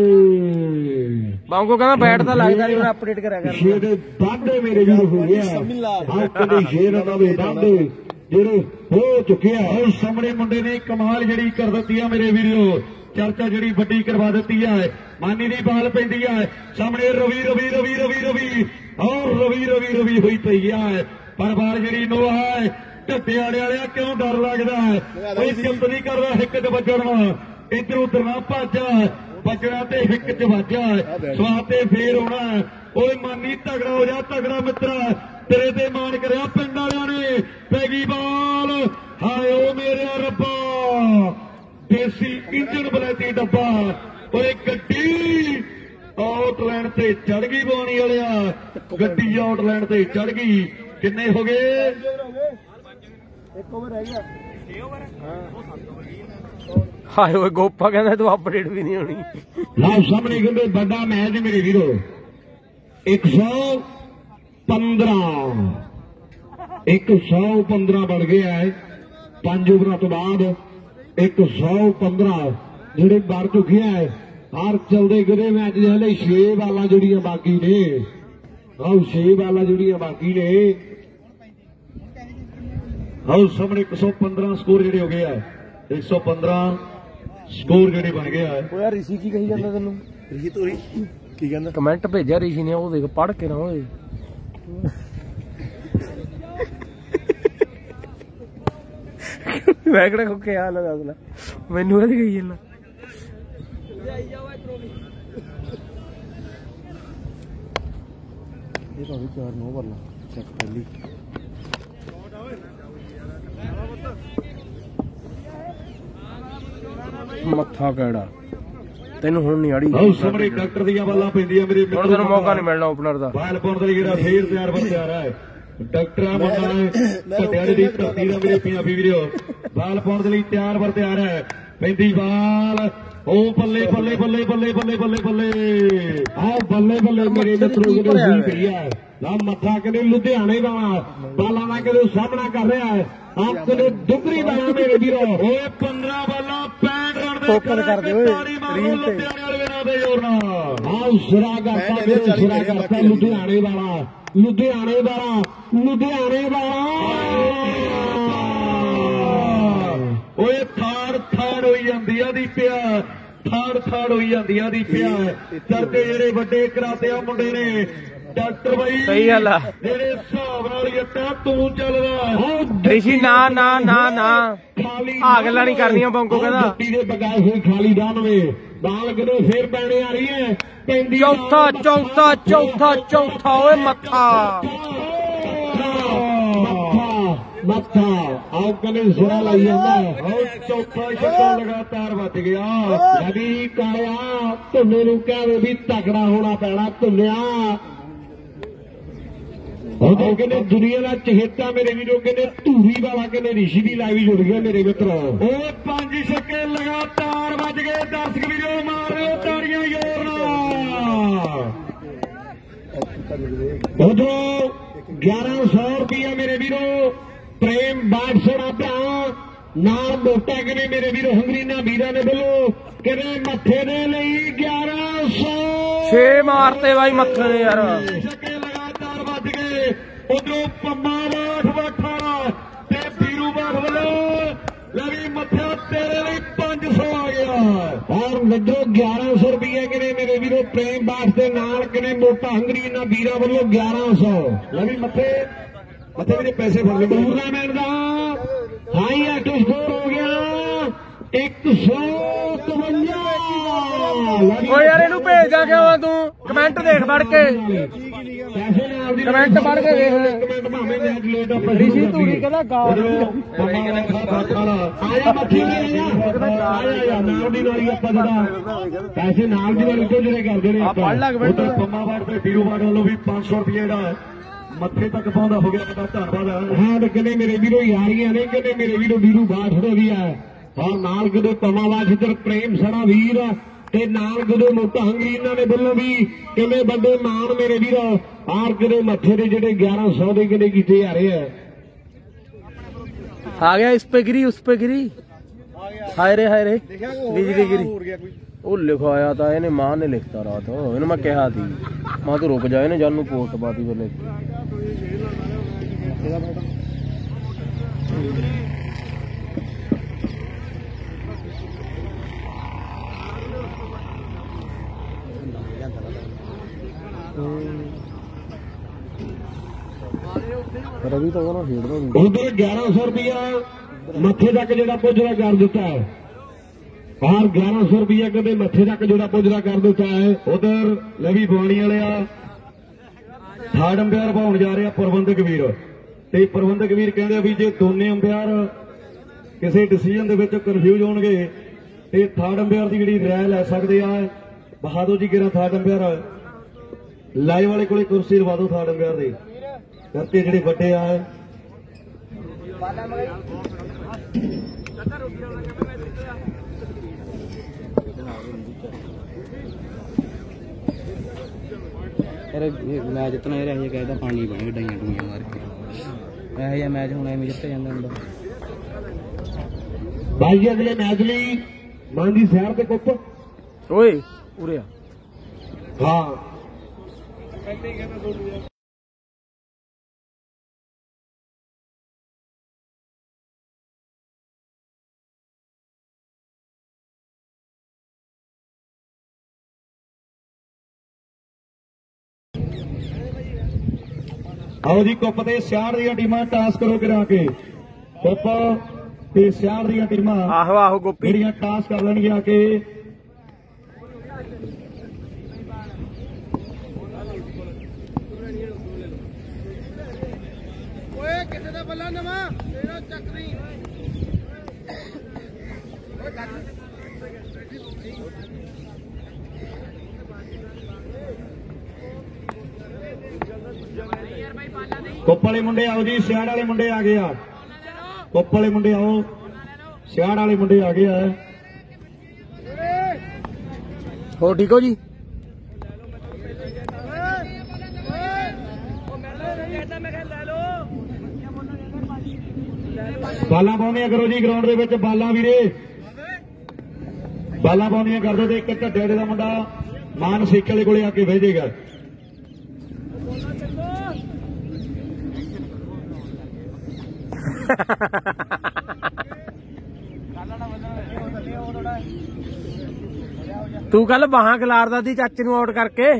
ਬੌਂਗੋ ਕਹਿੰਦਾ ਬੈਟ ਤਾਂ ਲੱਗਦਾ ਨਹੀਂ, ਮੈਂ ਅਪਡੇਟ ਕਰਿਆ ਕਰ। ਸ਼ੇਰ ਦੇ ਵਾਧੇ ਮੇਰੇ ਵੀਰ ਹੋ ਗਿਆ ਆਹ ਕਦੇ ਸ਼ੇਰ ਉਹਨਾਂ ਦੇ ਵਾਧੇ ਜਿਹੜੇ ਹੋ ਚੁੱਕੇ ਆ। ਉਹ ਸਾਹਮਣੇ ਮੁੰਡੇ ਨੇ ਕਮਾਲ ਜਿਹੜੀ ਕਰ ਦਿੱਤੀ ਆ ਮੇਰੇ ਵੀਰੋ, ਚਰਚਾ ਜਿਹੜੀ ਵੱਡੀ ਕਰਵਾ ਦਿੱਤੀ ਹੈ। ਮਾਨੀ ਦੀ ਬਾਲ ਪੈਂਦੀ ਹੈ ਸਾਹਮਣੇ ਰਵੀ ਰਵੀ ਰਵੀ ਰਵੀ ਰਵੀ ਔਰ ਰਵੀ ਰਵੀ ਰਵੀ ਹੋਈ ਪਈ ਹੈ ਪਰ ਬਾਲ ਜਿਹੜੀ ਨੋ ਹੈ ਢੱਡੇ ਵਾਲੇ ਵਾਲਿਆ ਕਿਉਂ ਡਰ ਲੱਗਦਾ ਹੈ ਕੋਈ ਚਿੰਤ ਨਹੀਂ ਕਰਦਾ ਹਿੱਕ ਚ ਵੱਜਣਾ ਇੱਧਰ ਉਧਰ ਨਾ ਭੱਜਾ ਵੱਜਣਾ ਤੇ ਹਿੱਕ ਚ ਵੱਜਾ ਸਵਾਦ ਤੇ ਫੇਰ ਹੋਣਾ। ਓਏ ਮਾਨੀ ਤਗੜਾ ਹੋ ਜਾ ਤਗੜਾ ਮਿੱਤਰਾ ਤੇਰੇ ਤੇ ਮਾਣ ਕਰਿਆ ਪਿੰਡ ਵਾਲਿਆਂ ਨੇ ਪੈ ਗਈ ਬਾਲ ਹਾਏ ਓ ਮੇਰੇ ਰੱਬਾ ਦੇਸੀ ਇੰਜਣ ਬਲੈਤੀ ਡੱਬਾ ਓਏ ਗੱਡੀ ਆਊਟਲਾਈਨ ਤੇ ਚੜ ਗਈ ਬਾਣੀ ਵਾਲਿਆ ਗੱਡੀ ਆਊਟਲਾਈਨ ਤੇ ਚੜ ਗਈ। ਕਿੰਨੇ ਹੋ ਗਏ? ਇੱਕ ਓਵਰ ਰਹਿ ਗਿਆ ਛੇ ਓਵਰ ਹਾਏ ਓਏ ਗੋਪਾ ਕਹਿੰਦਾ ਤੂੰ ਅਪਡੇਟ ਵੀ ਨਹੀਂ ਹੋਣੀ। ਲਓ ਸਾਹਮਣੇ ਕਹਿੰਦੇ ਵੱਡਾ ਮੈਚ ਮੇਰੇ ਵੀਰੋ ਇੱਕ ਸੌ ਪੰਦਰਾਂ ਇੱਕ ਸੌ ਪੰਦਰਾਂ ਬਣ ਗਿਆ ਹੈ ਪੰਜ ਓਵਰਾਂ ਤੋਂ ਬਾਅਦ ਇੱਕ ਸੌ ਪੰਦਰਾਂ ਜਿਹੜੇ ਬਣ ਚੁੱਕਿਆ ਹੈ। ਹਰ ਚਲਦੇ ਗਰੇ ਮੈਚ ਦੇ ਹਲੇ ਛੇ ਬਾਲਾਂ ਜਿਹੜੀਆਂ ਬਾਕੀ ਨੇ ਆਹ ਛੇ ਬਾਲਾਂ ਜਿਹੜੀਆਂ ਬਾਕੀ ਨੇ ਆਹ ਸਾਹਮਣੇ ਇੱਕ ਸੌ ਪੰਦਰਾਂ ਸਕੋਰ ਜਿਹੜੇ ਹੋ ਗਏ ਆ ਇੱਕ ਸੌ ਪੰਦਰਾਂ ਸਕੋਰ ਜਿਹੜੇ ਬਣ ਗਏ ਆ। ਓ ਯਾਰ ਰਿਸ਼ੀ ਕੀ ਕਹੀ ਜਾਂਦਾ ਤੈਨੂੰ? ਰਿਸ਼ੀ ਤੋਰੀ ਕੀ ਕਹਿੰਦਾ? ਕਮੈਂਟ ਭੇਜਿਆ ਰਿਸ਼ੀ ਨੇ ਉਹ ਦੇਖ ਪੜ੍ਹ ਕੇ ਨਾ ਓਏ ਮੈਂ ਕਿਹੜਾ ਕੋ ਕਿਹਾ ਨਾ ਦੱਸ ਲੈ ਮੈਨੂੰ ਇਹਦੀ ਕਹੀ ਜਾਂਦਾ। ਇਹ ਤਾਂ ਵੀ ਚਾਰ ਨੋ ਭਰਨਾ ਚੈੱਕ ਪਹਿਲੀ ਮੱਥਾ ਕਿਹੜਾ ਤੈਨੂੰ ਹੁਣ ਨਹੀਂ ਆੜੀ। ਆਹ ਸਾਹਮਣੇ ਡਾਕਟਰ ਦੀਆਂ ਬਾਲਾਂ ਪੈਂਦੀਆਂ ਮੇਰੇ ਹੁਣ ਤੈਨੂੰ ਮੌਕਾ ਨਹੀਂ ਮਿਲਣਾ ਓਪਨਰ ਦਾ। ਬਾਲ ਪਾਉਣ ਦਾ ਜਿਹੜਾ ਫੇਰ ਤਿਆਰ ਬਣ ਤਿਆਰ ਹੈ ਡਾਕਟਰਾਂ ਮੁੰਡਾ ਪਟਿਆਲੇ ਦੀ ਧਰਤੀ ਦਾ ਮੇਰੇ ਪੰਜਾਬੀ ਵੀਰੋ ਬਾਲ ਪਾਉਣ ਦੇ ਲਈ ਤਿਆਰ ਬਰ ਤਿਆਰ ਹੈ। ਪੈਂਦੀ ਬਾਲ ਉਹ ਬੱਲੇ ਬੱਲੇ ਬੱਲੇ ਬੱਲੇ ਬੱਲੇ ਬੱਲੇ ਬੱਲੇ ਆਹ ਬੱਲੇ ਬੱਲੇ ਮੇਰੇ ਮਿੱਤਰੋ ਜਿਹੜੇ ਹੋਈ ਪਈ ਹੈ ਨਾ ਮੱਥਾ ਕਿਤੇ ਲੁਧਿਆਣੇ ਦਾ ਬਾਲਾਂ ਦਾ ਕਿਤੇ ਸਾਹਮਣਾ ਕਰ ਰਿਹਾ ਹੈ ਆਪ ਕਿਤੇ ਦੁਗਰੀ ਬਾਲਾਂ ਮੇਰੇ ਵੀਰੋ ਓਏ ਪੰਦਰਾਂ ਬਾਲਾਂ ਪੈਂਹਠ ਰਨ ਦੇ ਫੋਕਸ ਕਰ ਦੇ ਓਏ ਰੀਲ ਤੇ ਲੁਧਿਆਣੇ ਵਾਲੇ ਨਾਂ ਦੇ ਜ਼ੋਰ ਨਾਲ ਆਹ ਸਿਰਾ ਕਰਤਾ ਮੇਰੇ ਸਿਰਾ ਕਰਤਾ ਲੁਧਿਆਣੇ ਵਾਲਾ ਲੁਧਿਆਣੇ ਵਾਲਾ ਲੁਧਿਆਣੇ ਵਾਲਾ ਓਏ ਥਾੜ ਥਾੜ ਹੋਈ ਜਾਂਦੀ ਆ ਦੀ ਪਿਆ ਥਾੜ ਥਾੜ ਹੋਈ ਜਾਂਦੀ ਆ ਦੀ ਪਿਆ ਚਰਚੇ ਜਿਹੜੇ ਵੱਡੇ ਕਰਾਤੇ ਆ ਮੁੰਡੇ ਨੇ ਡਾਕਟਰ ਬਾਈ ਸਹੀ ਗੱਲ ਆ ਜਿਹੜੇ ਹਿਸਾਬ ਨਾਲ ਜੱਟਾ ਤੂੰ ਚੱਲਦਾ ਰਿਸ਼ੀ ਨਾ ਨਾ ਨਾ ਨਾ ਆ ਗੱਲਾਂ ਨਹੀਂ ਕਰਨੀਆਂ ਬੌਂਕੋ ਕਹਿੰਦਾ ਗੱਡੀ ਦੇ ਬਗਾਏ ਹੋਈ ਖਾਲੀ ਦਾਨਵੇ ਬਾਲ ਕਿਦੋਂ ਫੇਰ ਪੈਣੇ ਆ ਰਹੀ ਹੈ ਪੈਂਦੀ ਚੌਥਾ ਚੌਥਾ ਚੌਥਾ ਚੌਥਾ ਓਏ ਮੱਥਾ ਮੱਥਾ ਆਹ ਕਨੇ ਸਿਰਾ ਲਾਈ ਜਾਂਦਾ ਉਹ ਚੌਥਾ ਛੱਕਾ ਲਗਾਤਾਰ ਵੱਜ ਗਿਆ ਨਵੀ ਕਾਲਿਆ ਧੁੰਨੇ ਨੂੰ ਕਹਵੇ ਵੀ ਤਕੜਾ ਹੋਣਾ ਪੈਣਾ ਧੁੰਨਿਆ ਉਹ ਕਹਿੰਦੇ ਦੁਨੀਆ ਦਾ ਚਹੇਤਾ ਮੇਰੇ ਵੀਰੋ ਕਹਿੰਦੇ ਧੂਰੀ ਵਾਲਾ ਕਹਿੰਦੇ ਰਿਸ਼ੀ ਦੀ ਲਾਈਵ ਜੁੜ ਗਿਆ ਮੇਰੇ ਮਿੱਤਰੋ ਉਹ ਪੰਜ ਛੱਕੇ ਲਗਾਤਾਰ ਵੱਜ ਗਏ ਦਰਸ਼ਕ ਵੀਰੋ ਮਾਰ ਰਹੇ ਤਾੜੀਆਂ ਜ਼ੋਰ ਨਾਲ ਉਧਰੋਂ ਗਿਆਰਾਂ ਸੌ ਰੁਪਇਆ ਮੇਰੇ ਵੀਰੋ ਪ੍ਰੇਮ ਬਾਦਸ਼ਾਹ ਭਰਾ ਨਾਲ ਮੋਟਾ ਕਿਨੇ ਮੇਰੇ ਵੀਰੋ ਹੰਗਰੀਨਾ ਵੀਰਾਂ ਦੇ ਵੱਲੋਂ ਕਿਨੇ ਮੱਥੇ ਦੇ ਲਈ ਗਿਆਰਾਂ ਸੌ ਛੇ ਮਾਰਤੇ ਬਾਈ ਮੱਥੇ ਨੇ ਯਾਰ ਛੱਕੇ ਲਗਾਤਾਰ ਵੱਜ ਗਏ ਉਧਰੋਂ ਪੰਮਾ ਬਾਠ ਬਾਠਾ ਤੇ ਵੀਰੂ ਬਾਠ ਵੱਲੋਂ ਲੈ ਵੀ ਮੱਥਾ ਤੇਰੇ ਲਈ ਪੰਜ ਸੌ ਆ ਗਿਆ ਔਰ ਮਿੱਤਰੋ ਗਿਆਰਾਂ ਸੌ ਰੁਪਏ ਕਿਨੇ ਮੇਰੇ ਵੀਰੋ ਪ੍ਰੇਮ ਬਾਕਸ ਦੇ ਨਾਲ ਕਿਨੇ ਮੋਟਾ ਹੰਗਰੀ ਇਹਨਾਂ ਵੀਰਾਂ ਵੱਲੋਂ ਗਿਆਰਾਂ ਸੌ। ਲੈ ਵੀ ਮੱਥੇ ਮੱਥੇ ਮੇਰੇ ਪੈਸੇ ਫੜ ਲਏ। ਟੂਰਨਾਮੈਂਟ ਦਾ ਹਾਈ ਐਟ ਸਕੋਰ ਹੋ ਗਿਆ ਇੱਕ ਸੌ ਇਕਵੰਜਾ। ਓ ਯਾਰ ਇਹਨੂੰ ਭੇਜਦਾ ਕਿਉਂ ਤੂੰ? ਕਮੈਂਟ ਦੇਖ ਵੜ ਕੇ, ਕਮੈਂਟ ਪੜ੍ਹ ਕੇ ਦੇਖ। ਰਿਸ਼ੀ ਧੂਰੀ ਕਹਿੰਦਾ ਗਾਲ ਆਇਆ ਮੱਠੀ ਆਇਆ ਨਾਲ ਦੀ ਨਾਲ ਆਪਾਂ ਜਿਹੜਾ ਪੈਸੇ ਨਾਲ ਦੀ ਨਾਲ ਇੱਕੋ ਜਿਹੜੇ ਕਰਦੇ ਨੇ ਆਪਾਂ ਉਧਰ ਪੰਮਾਵਾੜ ਤੇ ਡੀਰੂਵਾੜ ਵੱਲੋਂ ਵੀ ਪੰਜ ਸੌ ਰੁਪਏ ਜਿਹੜਾ ਮੱਥੇ ਤੱਕ ਪਾਉਂਦਾ ਹੋ ਗਿਆ। ਬੜਾ ਧੰਨਵਾਦ। ਹਾਂ ਤੇ ਕਹਿੰਦੇ ਮੇਰੇ ਵੀਰੋ ਯਾਰੀਆਂ ਨੇ, ਕਹਿੰਦੇ ਮੇਰੇ ਵੀਰੋ ਡੀਰੂ ਬਾਠ ਦਾ ਵੀ ਹੈ ਔਰ ਨਾਲ ਕਦੋਂ ਪੰਮਾਵਾੜ ਇੱਧਰ ਪ੍ਰੇਮ ਸੜਾ ਵੀਰ ਤੇ ਨਾਲ ਕਦੋਂ ਮੋਟਾ ਹੰਗਰੀ ਇਹਨਾਂ ਦੇ ਵੱਲੋਂ ਵੀ ਕਿਵੇਂ ਬੰਦੇ ਮਾਨ ਮੇਰੇ ਵੀਰ ਆਰ ਕਦੇ ਮੱਥੇ ਦੇ ਜਿਹੜੇ ਗਿਆਰਾਂ ਸੌ ਦੇ ਕਿਤੇ ਕੀਤੇ ਜਾ ਰਹੇ ਆ। ਆ ਗਿਆ ਇਸ ਪੇ ਗਿਰੀ ਉਸ ਪੇ ਗਿਰੀ ਹਾਏ ਰੇ ਹਾਏ ਰੇ ਬਿਜਲੀ ਗਿਰੀ। ਉਹ ਲਿਖਾਇਆ ਤਾਂ ਇਹਨੇ ਮਾਂ ਨੇ ਲਿਖਤਾ ਰਾਤ ਇਹਨੂੰ ਮੈਂ ਕਿਹਾ ਸੀ ਮਾਂ ਤੂੰ ਰੁਕ ਜਾ ਇਹਨੇ ਜਾਨੂੰ ਪੋਸਟ ਪਾਤੀ ਵੇਲੇ। ਰਵੀ ਤਾਂ ਉਹਨਾਂ ਖੇਡਦਾ ਨਹੀਂ। ਉਧਰ ਗਿਆਰਾਂ ਸੌ ਰੁਪਇਆ ਮੱਥੇ ਤੱਕ ਜਿਹੜਾ ਪੁੱਜਦਾ ਕਰ ਦਿੱਤਾ ਹੈ ਔਰ ਗਿਆਰਾਂ ਸੌ ਰੁਪਇਆ ਕਦੇ ਮੱਥੇ ਤੱਕ ਜਿਹੜਾ ਪੁੱਜਦਾ ਕਰ ਦਿੱਤਾ ਹੈ। ਉਧਰ ਲਵੀ ਬਵਾਨੀ ਵਾਲਿਆ ਥਰਡ ਅੰਪਾਇਰ ਪਾਉਣ ਜਾ ਰਿਹਾ ਪ੍ਰਬੰਧਕ ਵੀਰ ਤੇ ਪ੍ਰਬੰਧਕ ਵੀਰ ਕਹਿੰਦੇ ਵੀ ਜੇ ਦੋਨੇ ਅੰਪਾਇਰ ਕਿਸੇ ਡਿਸੀਜਨ ਦੇ ਵਿੱਚ ਕਨਫਿਊਜ਼ ਹੋਣਗੇ ਤੇ ਥਰਡ ਅੰਪਾਇਰ ਦੀ ਜਿਹੜੀ ਰਾਏ ਲੈ ਸਕਦੇ ਆ। ਬਹਾਦੋ ਜੀ ਕਿਹੜਾ ਥਰਡ ਅੰਪਾਇਰ ਲਾਈਵ ਵਾਲੇ ਕੋਲੇ ਕੁਰਸੀ ਲਵਾ ਦਿਓ ਥਰਡ ਅੰਪਾਇਰ ਦੀ ਕਰਕੇ ਜਿਹੜੇ ਵੱਡੇ ਆ। ਮੈਚ ਜਿੱਤਣਾ ਇਹ ਰਿਹਾ ਕਹਿੰਦਾ ਪਾਣੀ ਬਣੇ ਡਾਈਆਂ ਡੂਈਆਂ ਮਾਰ ਕੇ ਇਹੋ ਜਿਹਾ ਮੈਚ ਹੁਣ ਐਵੇਂ ਜਿੱਤ ਜਾਂਦਾ ਹੁੰਦਾ। ਬਾਈ ਅਗਲੇ ਮੈਚ ਲਈ ਮਾਨ ਦੀ ਸ਼ਹਿਰ ਤੇ ਕੁੱਪ ਓਏ ਉਰੇ ਆ। ਹਾਂ ਆਓ ਜੀ ਕੁੱਪ ਤੇ ਸਿਆੜ ਦੀਆਂ ਟੀਮਾਂ ਟਾਸ ਕਰੋ ਕਰਾ ਕੇ ਕੁੱਪ ਤੇ ਸਿਆੜ ਦੀਆਂ ਟੀਮਾਂ ਆਹੋ ਆਹੋ ਗੋਪੀ ਜਿਹੜੀਆਂ ਟਾਸ ਕਰ ਲੈਣਗੀਆਂ ਕਿ ਓਏ ਕਿਸੇ ਦਾ ਬੱਲਾ ਨਵਾਂ ਤੇਰਾ ਚੱਕ ਨਹੀਂ ਕੁੱਪ ਵਾਲੇ ਮੁੰਡੇ ਆਓ ਜੀ ਸਿਆੜ ਵਾਲੇ ਮੁੰਡੇ ਆ ਗਏ ਆ। ਕੁੱਪ ਵਾਲੇ ਮੁੰਡੇ ਆਓ ਸਿਆੜ ਵਾਲੇ ਮੁੰਡੇ ਆ ਗਏ ਆ। ਹੋ ਠੀਕ ਹੋ ਜੀ। ਬਾਲਾਂ ਪਾਉਂਦੀਆਂ ਕਰੋ ਜੀ ਗਰਾਊਂਡ ਦੇ ਵਿੱਚ ਬਾਲਾਂ ਵੀਰੇ ਬਾਲਾਂ ਪਾਉਂਦੀਆਂ ਕਰ ਦੋ ਤੇ ਇੱਕ ਢੱਡੇ ਦਾ ਮੁੰਡਾ ਮਾਨ ਸੇਕੇ ਵਾਲੇ ਕੋਲੇ ਆ ਕੇ ਬਹਿ ਜਾਏਗਾ। ਤੂੰ ਕੱਲ ਬਾਹਾਂ ਖਿਲਾਰਦਾ ਸੀ ਚਾਚੇ ਨੂੰ ਆਊਟ ਕਰਕੇ।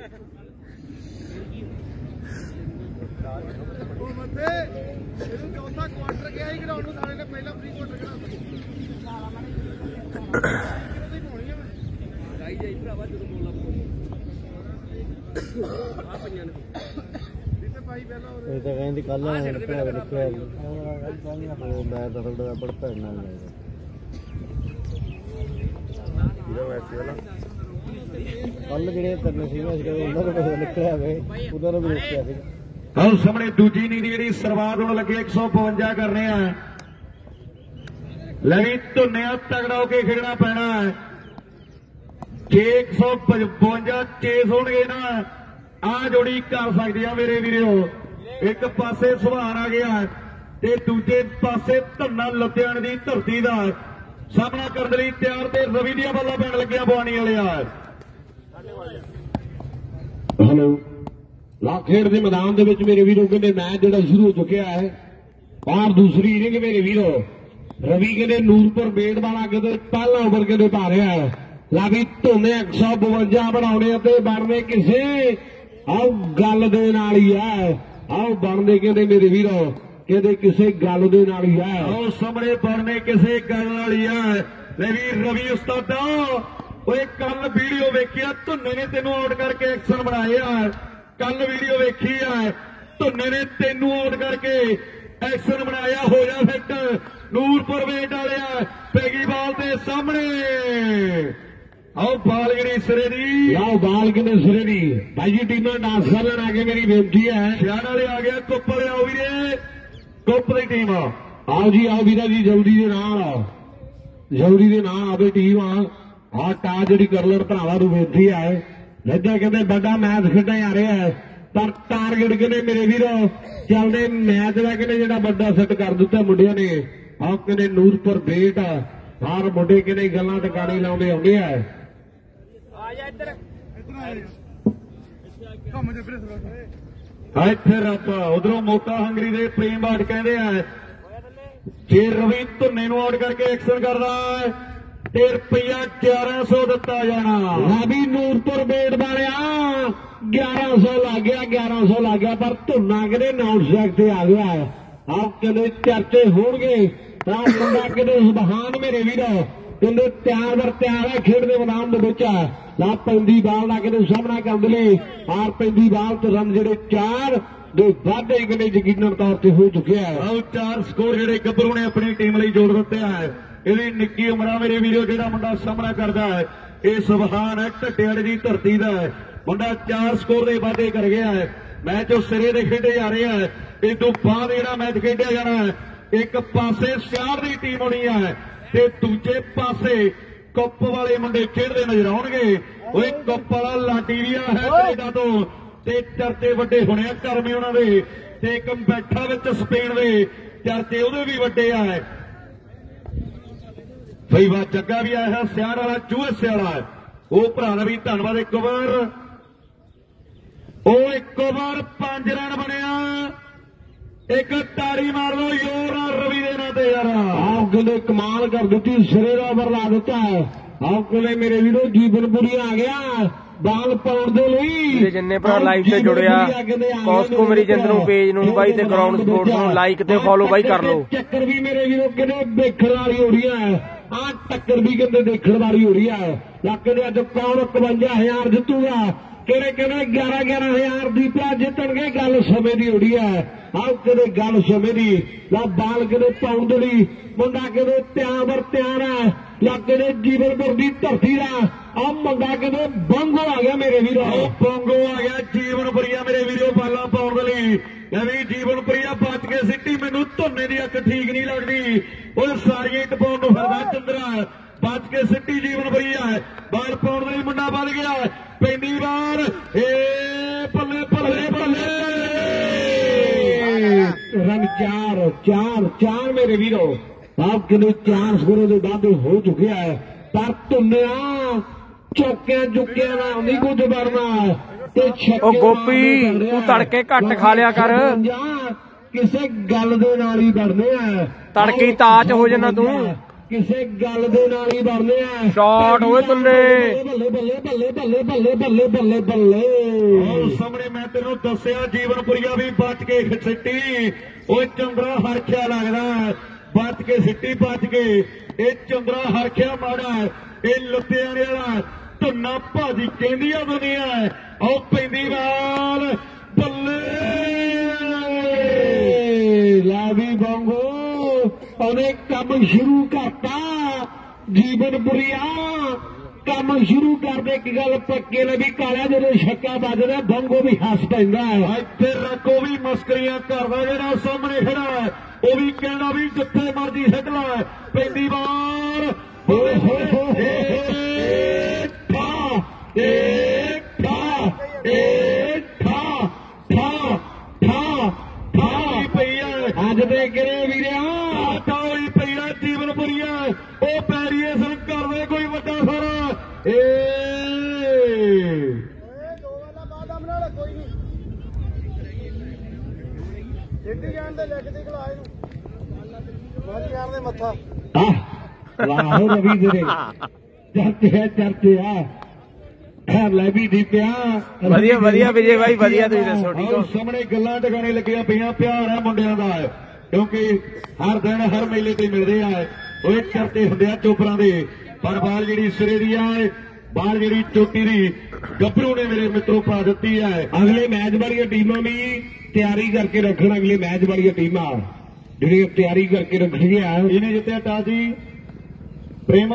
ਚੌਥਾ ਕੁਆਟਰ ਗਿਆ ਹੀ ਗਰਾਊਂਡ ਨੂੰ ਸਾਰੇ ਨੇ ਪਹਿਲਾਂ ਪ੍ਰੀ ਕੁਆਟਰ ਖੜਾ ਲਾਈ ਜਾਈ ਭਰਾਵਾ ਜਦੋਂ ਬੋਲਾ ਆ ਪੰਜਾਂ ਨੇ ਜਿੱਤੇ ਭਾਈ ਪਹਿਲਾਂ ਇਹ ਤਾਂ ਕਹਿੰਦੀ ਕੱਲ ਨਿਕਲਿਆ ਨਿਕਲਿਆ ਉਹ ਮੈਂ ਦਖਲ ਦਾ ਬੜ ਭੈਣਾ ਨਹੀਂ ਇਹਦਾ ਵੈਸੇ ਵਾਲਾ ਕੱਲ ਜਿਹੜੇ ਕਰਨੇ ਸੀ ਮੈਂ ਉਹਨਾਂ ਦਾ ਨਿਕਲਿਆ ਵੇ ਉਹਨਾਂ ਨੂੰ ਵੀ ਨਿਕਲਿਆ ਸੀ। ਹੁਣ ਸਾਹਮਣੇ ਦੂਜੀ ਨੀ ਦੀ ਜਿਹੜੀ ਸ਼ੁਰੂਆਤ ਹੋਣ ਲੱਗੀ ਇੱਕ ਸੌ ਬਵੰਜਾ ਕਰਨੇ ਆ। ਲੈ ਵੀ ਧੁੰਨਿਆ ਤਗੜਾ ਹੋ ਕੇ ਖੇਡਣਾ ਪੈਣਾ ਹੈ। ਜੇ ਇੱਕ ਸੌ ਬਵੰਜਾ ਚੇਸ ਹੋਣਗੇ ਨਾ ਆ ਜੋੜੀ ਕਰ ਸਕਦੇ ਆ ਮੇਰੇ ਵੀਰੋ। ਇੱਕ ਪਾਸੇ ਸੁਹਾਰ ਆ ਗਿਆ ਤੇ ਦੂਜੇ ਪਾਸੇ ਧੰਨਾ ਲੁਧਿਆਣੇ ਦੀ ਧਰਤੀ ਦਾ ਸਾਹਮਣਾ ਕਰਨ ਲਈ ਤਿਆਰ ਤੇ ਰਵੀ ਦੀਆਂ ਬੱਲਾਂ ਪੈਣ ਲੱਗਿਆ ਬਵਾਨੀ ਵਾਲੇ ਆ। ਹੈਲੋ ਲਾ ਖੇਡ ਦੇ ਮੈਦਾਨ ਦੇ ਵਿੱਚ ਮੇਰੇ ਵੀਰੋ ਕਹਿੰਦੇ ਮੈਚ ਜਿਹੜਾ ਸ਼ੁਰੂ ਹੋ ਚੁੱਕਿਆ ਹੈ ਔਰ ਦੂਸਰੀ ਇਨਿੰਗ ਮੇਰੇ ਵੀਰੋ ਰਵੀ ਕਹਿੰਦੇ ਨੂਰਪੁਰ ਬੇੜ ਵਾਲਾ ਕਹਿੰਦੇ ਪਹਿਲਾ ਓਵਰ ਕਹਿੰਦੇ ਪਾ ਰਿਹਾ ਹੈ ਲਾ ਵੀ ਧੁੰਨੇ ਇੱਕ ਸੌ ਬਵੰਜਾ ਬਣਾਉਣੇ ਤੇ ਬਣਦੇ ਕਿਸੇ ਆਓ ਗੱਲ ਦੇ ਨਾਲ ਹੀ ਆ। ਆਓ ਬਣਦੇ ਕਹਿੰਦੇ ਮੇਰੇ ਵੀਰੋ ਕਹਿੰਦੇ ਕਿਸੇ ਗੱਲ ਦੇ ਨਾਲ ਹੀ ਆ। ਆਓ ਸਾਹਮਣੇ ਬਣਨੇ ਕਿਸੇ ਗੱਲ ਨਾਲ ਹੀ ਆ। ਲੈ ਵੀ ਰਵੀ ਉਸਤਾਦਾ ਓਏ ਕੱਲ ਵੀਡੀਓ ਵੇਖਿਆ ਧੁੰਨੇ ਨੇ ਤੈਨੂੰ ਆਊਟ ਕਰਕੇ ਐਕਸ਼ਨ ਬਣਾਇਆ। ਕੱਲ ਵੀਡੀਓ ਵੇਖੀ ਆ ਧੁੰਨੇ ਨੇ ਤੈਨੂੰ ਆਊਟ ਕਰਕੇ ਐਕਸ਼ਨ ਬਣਾਇਆ। ਹੋ ਜਾ ਫਿੱਟ ਨੂਰਪੁਰ ਵੇਟ ਵਾਲਿਆ ਪੈਗੀ ਬਾਲ ਦੇ ਸਾਹਮਣੇ। ਆਓ ਬਾਲ ਗਿਣੀ ਸਿਰੇ ਦੀ ਆਓ ਬਾਲ ਗਿਣੀ ਸਿਰੇ ਦੀ ਭਾਈ ਜੀ ਟੀਮਾਂ ਡਾਂਸ ਕਰਨ ਆ ਕੇ ਮੇਰੀ ਬੇਨਤੀ ਹੈ। ਸ਼ਹਿਰ ਵਾਲੇ ਆ ਗਿਆ ਕੁੱਪ ਵਾਲੇ ਆਓ ਵੀਰੇ ਕੁੱਪ ਦੀ ਟੀਮ ਆਓ ਜੀ ਆਓ ਵੀਰਾ ਜੀ ਜਲਦੀ ਦੇ ਨਾਲ ਜਲਦੀ ਦੇ ਨਾਲ ਆਵੇ ਟੀਮ ਆ ਆ ਟਾ ਜਿਹੜੀ ਕਰਲਰ ਭਰਾਵਾਂ ਨੂੰ ਬੇਨਤੀ ਹੈ। ਜਿੱਦਾਂ ਕਹਿੰਦੇ ਵੱਡਾ ਮੈਚ ਖੇਡਿਆ ਜਾ ਰਿਹਾ ਹੈ ਪਰ ਟਾਰਗੇਟ ਕਹਿੰਦੇ ਮੇਰੇ ਵੀਰੋ ਚੱਲਦੇ ਮੈਚ ਦਾ ਕਹਿੰਦੇ ਜਿਹੜਾ ਵੱਡਾ ਸੈੱਟ ਕਰ ਦਿੱਤਾ ਮੁੰਡਿਆਂ ਨੇ। ਆਹ ਕਹਿੰਦੇ ਨੂਰਪੁਰ ਬੇਟ ਹਰ ਮੁੰਡੇ ਕਹਿੰਦੇ ਗੱਲਾਂ ਟਿਕਾਣੇ ਲਾਉਂਦੇ ਆਉਂਦੇ ਆ। ਆ ਜਾ ਇੱਧਰ ਇੱਥੇ ਰੱਬ ਉਧਰੋਂ ਮੋਟਾ ਹੰਗਰੀ ਦੇ ਪ੍ਰੇਮ ਬਾਟ ਕਹਿੰਦੇ ਆ ਜੇ ਰਵੀ ਧੁੰਨੇ ਨੂੰ ਆਊਟ ਕਰਕੇ ਐਕਸ਼ਨ ਕਰਦਾ ਤੇ ਰੁਪਈਆ ਗਿਆਰਾਂ ਸੌ ਦਿੱਤਾ ਜਾਣਾ। ਰਵੀ ਨੂਰਪੁਰ ਬੇਟ ਵਾਲਿਆ ਗਿਆਰਾਂ ਸੌ ਲੱਗ ਗਿਆ ਗਿਆਰਾਂ ਸੌ ਲੱਗ ਗਿਆ ਪਰ ਧੁੰਨਾ ਕਿਹੜੇ ਨਾਊਟ ਸੈਕ ਤੇ ਆ ਗਿਆ। ਆਹ ਕਹਿੰਦੇ ਚਰਚੇ ਹੋਣਗੇ ਤਾਂ ਮੁੰਡਾ ਕਿਤੇ ਸੁਭਾਨ ਮੇਰੇ ਵੀਰੋ ਕਹਿੰਦੇ ਤਿਆਰ ਵਰ ਤਿਆਰ ਹੈ ਖੇਡ ਦੇ ਮੈਦਾਨ ਦੇ ਵਿੱਚ ਲਾ ਪੈਂਦੀ ਬਾਲ ਦਾ ਕਿਤੇ ਸਾਹਮਣਾ ਕਰਨ ਲਈ ਆਰ ਪੈਂਦੀ ਬਾਲ ਤੇ ਰਨ ਜਿਹੜੇ ਚਾਰ ਦੇ ਵਾਧੇ ਕਿਤੇ ਯਕੀਨਨ ਤੌਰ ਤੇ ਹੋ ਚੁੱਕਿਆ ਹੈ। ਆਹ ਚਾਰ ਸਕੋਰ ਜਿਹੜੇ ਗੱਭਰੂ ਨੇ ਆਪਣੀ ਟੀਮ ਲਈ ਜੋੜ ਦਿੱਤੇ ਆ। ਇਹਦੀ ਨਿੱਕੀ ਉਮਰਾਂ ਮੇਰੇ ਵੀਰੋ ਜਿਹੜਾ ਮੁੰਡਾ ਸਾਹਮਣਾ ਕਰਦਾ ਹੈ ਇਹ ਸੁਭਾਨ ਹੈ ਢੱਡਿਆੜ ਦੀ ਧਰਤੀ ਦਾ ਮੁੰਡਾ। ਚਾਰ ਸਕੋਰ ਦੇ ਵਾਧੇ ਕਰ ਗਿਆ ਹੈ। ਮੈਚ ਉਹ ਸਿਰੇ ਦੇ ਖੇਡੇ ਜਾ ਰਹੇ ਆ। ਇਸ ਤੋਂ ਬਾਅਦ ਜਿਹੜਾ ਮੈਚ ਖੇਡਿਆ ਜਾਣਾ ਇੱਕ ਪਾਸੇ ਸਿਆੜ ਦੀ ਟੀਮ ਹੋਣੀ ਹੈ ਤੇ ਦੂਜੇ ਪਾਸੇ ਕੁੱਪ ਵਾਲੇ ਮੁੰਡੇ ਖੇਡਦੇ ਨਜ਼ਰ ਆਉਣਗੇ। ਓਏ ਕੁੱਪ ਵਾਲਾ ਲਾਡੀ ਵੀ ਆ ਹੈ ਕੈਨੇਡਾ ਤੋਂ ਤੇ ਚਰਚੇ ਵੱਡੇ ਹੋਣੇ ਆ ਕਰਮੇ ਉਹਨਾਂ ਦੇ ਤੇ ਇੱਕ ਬੈਠਾ ਵਿੱਚ ਸਪੇਨ ਦੇ ਚਰਚੇ ਉਹਦੇ ਵੀ ਵੱਡੇ ਆ। ਫਈਵਾ ਜੱਗਾ ਵੀ ਆਇਆ ਹੈ ਸਿਆੜ ਵਾਲਾ ਚੂਹੇ ਵਾਲਾ ਉਹ ਭਰਾ ਦਾ ਵੀ ਧੰਨਵਾਦ। ਇੱਕ ਵਾਰ ਉਹ ਇੱਕ ਵਾਰ ਪੰਜ ਰਨ ਬਣਿਆ। ਇੱਕ ਤਾੜੀ ਮਾਰ ਲਓ ਯੋਰ ਨਾਲ ਰਵੀ ਦੇ ਨਾਂ ਤੇ ਯਾਰ। ਆਹ ਕਹਿੰਦੇ ਕਮਾਲ ਕਰ ਦਿੱਤੀ ਸਿਰੇ ਦਾ ਓਵਰ ਲਾ ਦਿੱਤਾ। ਆਹ ਕਹਿੰਦੇ ਮੇਰੇ ਵੀਰੋ ਜੀਵਨਪੁਰੀ ਆ ਗਿਆ ਬਾਲ ਪਾਉਣ ਦੇ ਲਈ। ਜਿੰਨੇ ਭਰਾ ਲਾਈਵ ਤੇ ਜੁੜਿਆ ਕੋਸਕੋ ਮੇਰੀ ਜਿੰਦ ਨੂੰ ਪੇਜ ਨੂੰ ਬਾਈ ਤੇ ਗਰਾਊਂਡ ਸਪੋਰਟਸ ਨੂੰ ਲਾਈਕ ਤੇ ਫੋਲੋ ਬਾਈ ਕਰ ਲਓ। ਚੱਕਰ ਵੀ ਮੇਰੇ ਵੀਰੋ ਕਿਹਨੇ ਦੇਖਣ ਵਾਲੀ ਹੋ ਰਹੀ ਹੈ। ਆਹ ਟੱਕਰ ਵੀ ਕਹਿੰਦੇ ਦੇਖਣ ਵਾਲੀ ਹੋ ਰਹੀ ਹੈ। ਲੱਕ ਦੇ ਅੱਜ ਕੌਣ ਇਕਵੰਜਾ ਹਜ਼ਾਰ ਜਿੱਤੂਗਾ ਕਿਹੜੇ ਕਹਿੰਦੇ ਗਿਆਰਾਂ ਗਿਆਰਾਂ ਹਜ਼ਾਰ ਦੀ ਪਿਆ ਜਿੱਤਣਗੇ। ਗੱਲ ਸਮੇਂ ਦੀ ਹੋ ਰਹੀ ਹੈ। ਆਹ ਕਿਹਦੇ ਗੱਲ ਸਮੇਂ ਦੀ ਲਾ ਬਾਲ ਕਿਹਦੇ ਪਾਉਣ ਦੇ ਲਈ ਮੁੰਡਾ ਕਿਹਦੇ ਤਿਆਰ ਵਰ ਤਿਆਰ ਹੈ। ਲੱਕ ਦੇ ਜੀਵਨਪੁਰ ਦੀ ਧਰਤੀ ਦਾ ਆਹ ਮੁੰਡਾ ਕਿਹਦੇ ਬੰਗੋ ਆ ਗਿਆ ਮੇਰੇ ਵੀਰੋ। ਬੰਗੋ ਆ ਗਿਆ ਜੀਵਨਪੁਰੀਆ ਮੇਰੇ ਵੀਰੋ ਬਾਲਾਂ ਪਾਉਣ ਦੇ ਲਈ। ਐਵੇਂ ਜੀਵਨਪੁਰੀਆ ਬਚ ਕੇ ਸਿੱਟੀ ਮੈਨੂੰ ਧੁੰਨੇ ਦੀ ਅੱਖ ਠੀਕ ਨਹੀਂ ਲੱਗਦੀ। ਉਹ ਸਾਰੀਆਂ ਟਪਾਉਣ ਨੂੰ ਫਿਰਦਾ ਚੰਦਰਾ ਬਚ ਕੇ ਸਿੱਟੀ ਜੀਵਨਪੁਰੀਆ ਬਾਲ ਪਾਉਣ ਦੇ ਲਈ ਮੁੰਡਾ ਵੱਧ ਗਿਆ। ਪੈਂਦੀ ਵਾਰ ਏ ਬੱਲੇ ਬੱਲੇ ਬੱਲੇ ਰਨ ਚਾਰ ਚਾਰ ਚਾਰ ਮੇਰੇ ਵੀਰੋ। ਆਪ ਕਿਨੇ ਚਾਰ ਸਕੋਰਾਂ ਦੇ ਵਾਧੇ ਹੋ ਚੁੱਕਿਆ ਹੈ ਪਰ ਧੁੰਨਿਆ ਚੌਕਿਆਂ ਚੁੱਕਿਆਂ ਨਾਲ ਨਹੀਂ ਕੁਝ ਬਣਨਾ ਤੇ ਛੱਕੇ। ਉਹ ਗੋਪੀ ਤੂੰ ਤੜਕੇ ਘੱਟ ਖਾ ਲਿਆ ਕਰ ਕਿਸੇ ਗੱਲ ਦੇ ਨਾਲ ਹੀ ਬਣਦੇ ਆ। ਤੜਕੇ ਤਾਜ ਹੋ ਜਾਣਾ ਤੂੰ ਕਿਸੇ ਗੱਲ ਦੇ ਨਾਲ ਹੀ ਬਣਦੇ ਆ। ਸ਼ਾਟ ਹੋਏ ਤੁੰਨੇ ਬੱਲੇ ਬੱਲੇ ਬੱਲੇ ਬੱਲੇ ਬੱਲੇ ਬੱਲੇ ਬੱਲੇ ਬੱਲੇ। ਉਹ ਸਾਹਮਣੇ ਮੈਂ ਤੈਨੂੰ ਦੱਸਿਆ ਜੀਵਨਪੁਰੀਆ ਵੀ ਬਚ ਕੇ ਸਿੱਟੀ। ਉਹ ਚੰਦਰਾ ਹਰਖਿਆ ਲੱਗਦਾ ਬਚ ਕੇ ਸਿੱਟੀ ਬਚ ਕੇ। ਇਹ ਚੰਦਰਾ ਹਰਖਿਆ ਮਾੜਾ ਇਹ ਲੁਧਿਆਣੇ ਵਾਲਾ ਧੁੰਨਾ ਭਾਜੀ ਕਹਿੰਦੀ ਆ ਦੁਨੀਆ। ਉਹ ਪੈਂਦੀ ਬਾਲ ਬੱਲੇ ਲਾ ਵੀ ਬੰਗੋ ਉਹਨੇ ਕੰਮ ਸ਼ੁਰੂ ਕਰਤਾ। ਜੀਵਨਪੁਰੀਆ ਕੰਮ ਸ਼ੁਰੂ ਕਰਦੇ ਇੱਕ ਗੱਲ ਪੱਕੇ ਨੇ ਵੀ ਕਾਲਿਆ ਜਦੋਂ ਛੱਕਾ ਵੱਜਦਾ ਬੰਗੋ ਵੀ ਹੱਸ ਪੈਂਦਾ। ਇੱਥੇ ਰੱਖੋ ਵੀ ਮਸਕਰੀਆਂ ਕਰਦਾ ਜਿਹੜਾ ਸਾਹਮਣੇ ਖੜਾ ਉਹ ਵੀ ਕਹਿੰਦਾ ਵੀ ਜਿੱਥੇ ਮਰਜੀ ਸਿੱਟ ਲੈ। ਪੈਂਦੀ ਬਾਲ ਹੋਏ ਹੋਏ ਹੋਏ ਠਾ ਏ ਠਾ ਏ ਠਾ ਠਾ ਠਾ ਠਾ ਪਈ ਅੱਜ ਦੇ ਕਿਰੇ ਵੀਰਿਆ ਠਾ ਹੋਈ ਪਈ ਆ ਜੀਵਨਪੁਰੀਆ। ਉਹ ਪੈਰੀਏਸ਼ਨ ਕਰਦੇ ਕੋਈ ਵੱਡਾ ਸਾਰਾ ਏ ਦੋ ਵਾਲਾ ਬਾਦਾਮ ਨਾਲ ਕੋਈ ਨਹੀਂ ਜਿੱਡੀ ਜਾਣ ਦੇ ਲੈਗ ਤੇ ਖਲਾ ਇਹਨੂੰ ਬਾਜੀ ਯਾਰ ਦੇ ਮੱਥਾ ਆਹ ਵਾਹ ਰਵੀ ਜਿਹੜੇ ਚਰਚੇ ਚਰਚੇ ਆ ਲੈ ਵੀ ਦੀਪਿਆ ਵਧੀਆ ਵਧੀਆ ਵਿਜੇ ਭਾਈ ਵਧੀਆ ਤੁਸੀਂ ਦੱਸੋ ਠੀਕ ਹੋ ਸਾਹਮਣੇ ਗੱਲਾਂ ਟਿਕਾਣੇ ਲੱਗੀਆਂ ਪਈਆਂ ਪਿਆਰ ਆ ਮੁੰਡਿਆਂ ਦਾ ਕਿਉਂਕਿ ਹਰ ਦਿਨ ਹਰ ਮੇਲੇ ਤੇ ਮਿਲਦੇ ਆ ਉਹ ਚਰਚੇ ਹੁੰਦੇ ਆ ਚੋਪਰਾਂ ਦੇ ਪਰ ਬਾਲ ਜਿਹੜੀ ਸਿਰੇ ਦੀ ਆ ਬਾਲ ਜਿਹੜੀ ਚੋਟੀ ਦੀ ਗੱਭਰੂ ਨੇ ਮੇਰੇ ਮਿੱਤਰੋ ਪਾ ਦਿੱਤੀ ਹੈ ਅਗਲੇ ਮੈਚ ਵਾਲੀਆਂ ਟੀਮਾਂ ਵੀ ਤਿਆਰੀ ਕਰਕੇ ਰੱਖਣ ਅਗਲੇ ਮੈਚ ਵਾਲੀਆਂ ਟੀਮਾਂ ਜਿਹੜੀਆਂ ਤਿਆਰੀ ਕਰਕੇ ਰੱਖਣੀਆਂ ਇਹਨੇ ਜਿੱਤਿਆ ਟਾਸ ਜੀ ਪ੍ਰੇਮ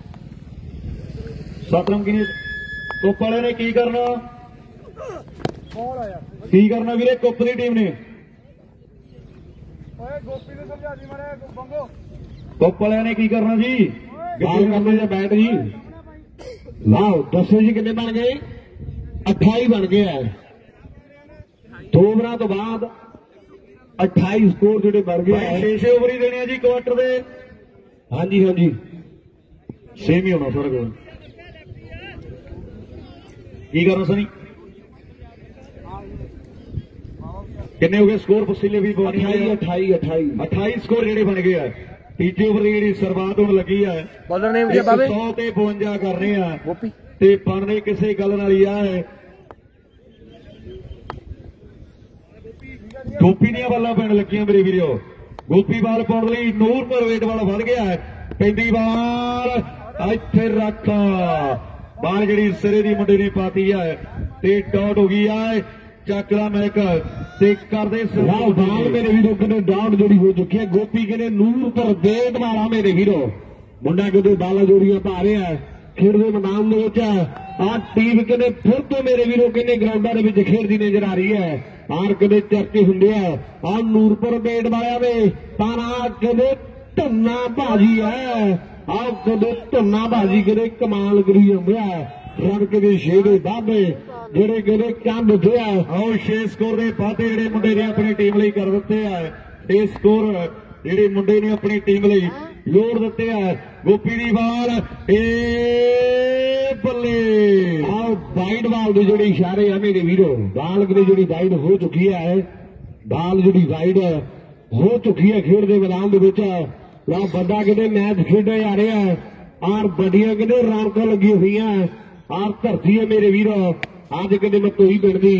ਸਤਰੰਗ ਕੀ ਕੁੱਪ ਵਾਲੇ ਨੇ ਕੀ ਕਰਨਾ ਕੀ ਕਰਨਾ ਵੀਰੇ ਕੁੱਪ ਦੀ ਟੀਮ ਨੇ ਗੋਪੀ ਨੇ ਸਮਝਾ ਦੀ ਮਾਰੇ ਬੰਗੋ ਕੁੱਪ ਵਾਲਿਆਂ ਨੇ ਕੀ ਕਰਨਾ ਜੀ ਬਾਲ ਕਰਨੇ ਜਾਂ ਬੈਟ ਜੀ ਲਾਓ ਦੱਸੋ ਜੀ ਕਿੰਨੇ ਬਣ ਗਏ ਅਠਾਈ ਬਣ ਗਏ ਆ ਦੋ ਓਵਰਾਂ ਤੋਂ ਬਾਅਦ ਅਠਾਈ ਸਕੋਰ ਜਿਹੜੇ ਬਣ ਗਏ ਆ ਛੇ ਛੇ ਓਵਰ ਹੀ ਦੇਣੇ ਆ ਜੀ ਕੁਆਟਰ ਦੇ ਹਾਂਜੀ ਹਾਂਜੀ ਸੇਮ ਹੀ ਹੋਣਾ ਸਰ ਕੋਲ ਕੀ ਕਰਨਾ ਸਨੀ ਕਿੰਨੇ ਹੋ ਗਏ ਸਕੋਰ ਪੁੱਛੀ ਵੀ ਅਠਾਈ ਅਠਾਈ ਅਠਾਈ ਅਠਾਈ ਸਕੋਰ ਜਿਹੜੇ ਬਣ ਗਏ ਆ ਤੀਜੇ ਓਵਰ ਦੀ ਜਿਹੜੀ ਸ਼ੁਰੂਆਤ ਹੋਣ ਲੱਗੀ ਆ ਬੋਲਰ ਨੇਮ ਜੀ ਬਾਬੇ ਸੌ ਤੇ ਬਵੰਜਾ ਕਰਨੇ ਆ ਗੋਪੀ ਤੇ ਬਣਨੇ ਕਿਸੇ ਗੱਲ ਨਾਲ ਹੀ ਆ ਗੋਪੀ ਦੀਆਂ ਬਾਲਾਂ ਪੈਣ ਲੱਗੀਆਂ ਮੇਰੇ ਵੀਰੋ ਗੋਪੀ ਬਾਲ ਪਾਉਣ ਲਈ ਨੂਰਪੁਰ ਵੇਟ ਵਾਲਾ ਵੱਧ ਗਿਆ ਪੈਂਦੀ ਬਾਲ ਇੱਥੇ ਰੱਖ ਬਾਲ ਜਿਹੜੀ ਸਿਰੇ ਦੀ ਮੁੰਡੇ ਨੇ ਪਾਤੀ ਆ ਤੇ ਡਾਟ ਹੋ ਗਈ ਆ ਚੱਕਲਾ ਮੈਕ ਤੇ ਕਰਦੇ ਵਾਹ ਬਾਲ ਮੇਰੇ ਵੀਰੋ ਕਿਨੇ ਡਾਟ ਜਿਹੜੀ ਹੋ ਚੁੱਕੀ ਹੈ ਗੋਪੀ ਕਿਨੇ ਨੂਰਪੁਰ ਵੇਟ ਵਾਲਾ ਮੇਰੇ ਵੀਰੋ ਮੁੰਡਾ ਕਿਤੇ ਬਾਲਾਂ ਜੋੜੀਆਂ ਪਾ ਰਿਹਾ ਖੇਡਦੇ ਮੈਦਾਨ ਦੇ ਵਿੱਚ ਆਹ ਟੀਮ ਕਿਨੇ ਫਿਰ ਤੋਂ ਮੇਰੇ ਵੀਰੋ ਕਿਨੇ ਗਰਾਊਂਡਾਂ ਦੇ ਵਿੱਚ ਖੇਡਦੀ ਨਜ਼ਰ ਆ ਰਹੀ ਹੈ ਆਰ ਕਦੇ ਚਰਚੇ ਹੁੰਦੇ ਆ ਆ ਨੂਰਪੁਰ ਬੇਟ ਵਾਲਿਆਂ ਦੇ ਪਰ ਆ ਕਦੇ ਧੰਨਾ ਭਾਜੀ ਹੈ ਆ ਕਦੇ ਧੰਨਾ ਭਾਜੀ ਕਦੇ ਕਮਾਲ ਕਰੀ ਜਾਂਦੇ ਆ ਰਣ ਕਦੇ ਛੇੜੇ ਵਾਧੇ ਜਿਹੜੇ ਕਦੇ ਕੰਧ ਉੱਠੇ ਆ ਆਓ ਛੇ ਸਕੋਰ ਦੇ ਵਾਧੇ ਜਿਹੜੇ ਮੁੰਡੇ ਨੇ ਆਪਣੀ ਟੀਮ ਲਈ ਕਰ ਦਿੱਤੇ ਆ ਛੇ ਸਕੋਰ ਜਿਹੜੇ ਮੁੰਡੇ ਨੇ ਆਪਣੀ ਟੀਮ ਲਈ ਲੋੜ ਦਿੱਤੇ ਆ ਗੋਪੀ ਦੀ ਬਾਲ ਏ ਬੱਲੇ ਆਹ ਵਾਈਡ ਬਾਲ ਦੇ ਜਿਹੜੇ ਇਸ਼ਾਰੇ ਆ ਮੇਰੇ ਵੀਰੋ ਬਾਲ ਦੀ ਜਿਹੜੀ ਵਾਈਡ ਹੋ ਚੁੱਕੀ ਹੈ ਬਾਲ ਜਿਹੜੀ ਵਾਈਡ ਹੋ ਚੁੱਕੀ ਹੈ ਖੇਡ ਦੇ ਮੈਦਾਨ ਦੇ ਵਿੱਚ ਲਾ ਬੰਦਾ ਕਿਤੇ ਮੈਚ ਖੇਡਿਆ ਜਾ ਰਿਹਾ ਆਰ ਵੱਡੀਆਂ ਕਿਤੇ ਰੌਣਕਾਂ ਲੱਗੀਆਂ ਹੋਈਆਂ ਆਰ ਧਰਤੀ ਹੈ ਮੇਰੇ ਵੀਰੋ ਅੱਜ ਕਿਤੇ ਮੈਂ ਤੋਈ ਪਿੰਡ ਦੀ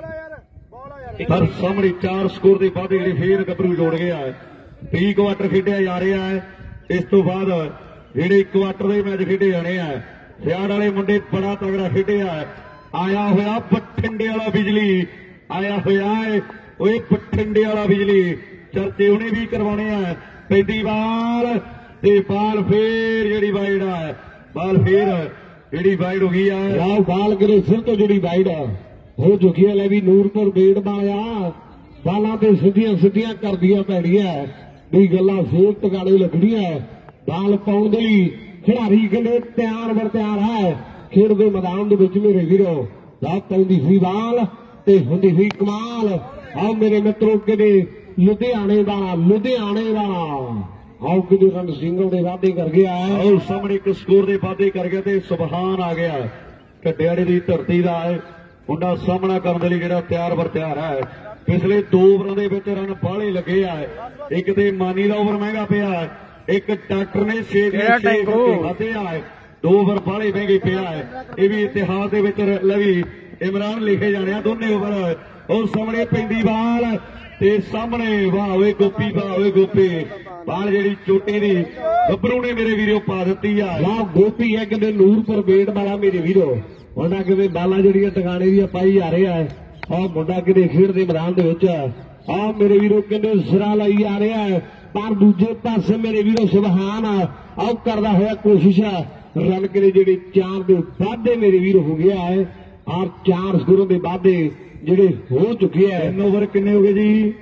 ਪਰ ਸਾਹਮਣੇ ਚਾਰ ਸਕੋਰ ਦੇ ਬਾਅਦ ਜਿਹੜੇ ਫੇਰ ਗੱਭਰੂ ਜੋੜ ਗਿਆ ਪ੍ਰੀ ਕੁਆਟਰ ਖੇਡਿਆ ਜਾ ਰਿਹਾ ਹੈ ਇਸ ਤੋਂ ਬਾਅਦ ਜਿਹੜੇ ਕੁਆਟਰ ਦੇ ਮੈਚ ਖੇਡੇ ਜਾਣੇ ਆ ਸਿਆੜ ਵਾਲੇ ਮੁੰਡੇ ਬੜਾ ਤਗੜਾ ਖੇਡਿਆ ਆਇਆ ਹੋਇਆ ਬਠਿੰਡੇ ਵਾਲਾ ਬਿਜਲੀ ਆਇਆ ਹੋਇਆ ਓਏ ਬਠਿੰਡੇ ਵਾਲਾ ਬਿਜਲੀ ਚਰਚੇ ਉਹਨੇ ਵੀ ਕਰਵਾਉਣੇ ਆ ਪੈਂਦੀ ਬਾਲ ਤੇ ਬਾਲ ਫੇਰ ਜਿਹੜੀ ਵਾਈਡ ਆ ਬਾਲ ਫੇਰ ਜਿਹੜੀ ਵਾਈਡ ਹੋ ਗਈ ਆ ਰਾਹ ਬਾਲ ਕਰੇ ਸਿਰ ਤੋਂ ਜਿਹੜੀ ਵਾਈਡ ਹੋ ਚੁੱਕੀ ਹੈ ਲੈ ਵੀ ਨੂਰਪੁਰ ਬੇੜ ਵਾਲਿਆ ਬਾਲਾਂ ਤੇ ਸਿੱਧੀਆਂ ਸਿੱਧੀਆਂ ਕਰਦੀਆਂ ਪੈੜੀਆਂ ਵੀ ਗੱਲਾਂ ਫੇਰ ਟਿਕਾਣੇ ਲੱਗਣੀਆਂ ਬਾਲ ਪਾਉਣ ਦੇ ਲਈ ਖਿਡਾਰੀ ਕਹਿੰਦੇ ਤਿਆਰ ਬਰ ਤਿਆਰ ਹੈ ਖੇਡ ਦੇ ਮੈਦਾਨ ਦੇ ਵਿੱਚ ਮੇਰੇ ਵੀਰੋ ਰਾਤ ਪੈਂਦੀ ਸੀ ਬਾਲ ਤੇ ਹੁੰਦੀ ਸੀ ਕਮਾਲ ਆਓ ਮੇਰੇ ਮਿੱਤਰੋ ਕਿਤੇ ਲੁਧਿਆਣੇ ਦਾ ਲੁਧਿਆਣੇ ਦਾ ਆਓ ਕਿਤੇ ਰਨ ਸਿੰਗਲ ਦੇ ਵਾਅਦੇ ਕਰ ਗਿਆ ਆਓ ਸਾਹਮਣੇ ਇੱਕ ਸਕੋਰ ਦੇ ਵਾਅਦੇ ਕਰ ਗਿਆ ਤੇ ਸੁਭਾਨ ਆ ਗਿਆ ਢੱਡਿਆੜੇ ਦੀ ਧਰਤੀ ਦਾ ਮੁੰਡਾ ਸਾਹਮਣਾ ਕਰਨ ਦੇ ਲਈ ਜਿਹੜਾ ਤਿਆਰ ਬਰ ਤਿਆਰ ਹੈ ਪਿਛਲੇ ਦੋ ਓਵਰਾਂ ਦੇ ਵਿੱਚ ਰਨ ਬਾਹਲੇ ਲੱਗੇ ਆ ਇੱਕ ਤੇ ਮਾਨੀ ਦਾ ਓਵਰ ਮਹਿੰਗਾ ਪਿਆ ਇੱਕ ਡਾਕਟਰ ਨੇ ਛੇ ਦੇ ਛੇ ਵਾਧੇ ਆ ਦੋ ਓਵਰ ਬਾਹਲੇ ਮਹਿੰਗੇ ਪਿਆ ਇਹ ਵੀ ਇਤਿਹਾਸ ਦੇ ਵਿੱਚ ਲਵੀ ਇਮਰਾਨ ਲਿਖੇ ਜਾਣੇ ਆ ਦੋਨੇ ਓਵਰ ਔਰ ਸਾਹਮਣੇ ਪੈਂਦੀ ਬਾਲ ਤੇ ਸਾਹਮਣੇ ਵਾਹ ਓਏ ਗੋਪੀ ਵਾਹ ਓਏ ਗੋਪੀ ਬਾਲ ਜਿਹੜੀ ਚੋਟੀ ਦੀ ਗੱਭਰੂ ਨੇ ਮੇਰੇ ਵੀਰੋ ਪਾ ਦਿੱਤੀ ਆ ਵਾਹ ਗੋਪੀ ਹੈ ਕਿਤੇ ਨੂਰਪੁਰ ਬੇੜ ਵਾਲਾ ਮੇਰੇ ਵੀਰੋ ਉਹਨਾਂ ਕਿਤੇ ਬਾਲਾਂ ਜਿਹੜੀਆਂ ਟਿਕਾਣੇ ਦੀਆਂ ਪਾਈ ਜਾ ਰਿਹਾ ਹੈ ਆਹ ਮੁੰਡਾ ਕਿਤੇ ਖੇਡ ਦੇ ਮੈਦਾਨ ਦੇ ਵਿੱਚ ਆਹ ਮੇਰੇ ਵੀਰੋ ਕਹਿੰਦੇ ਸਿਰਾ ਲਾਈ ਜਾ ਰਿਹਾ ਹੈ ਪਰ ਦੂਜੇ ਪਾਸੇ ਮੇਰੇ ਵੀਰੋ ਸੁਭਾਨ ਆਹ ਕਰਦਾ ਹੋਇਆ ਕੋਸ਼ਿਸ਼ ਰਨ ਕਿਤੇ ਜਿਹੜੇ ਚਾਰ ਦੇ ਵਾਧੇ ਮੇਰੇ ਵੀਰੋ ਹੋ ਗਿਆ ਹੈ ਆਹ ਚਾਰ ਸਕੋਰਾਂ ਦੇ ਵਾਧੇ ਜਿਹੜੇ ਹੋ ਚੁੱਕੇ ਆ ਤਿੰਨ ਓਵਰ ਕਿੰਨੇ ਹੋ ਗਏ ਜੀ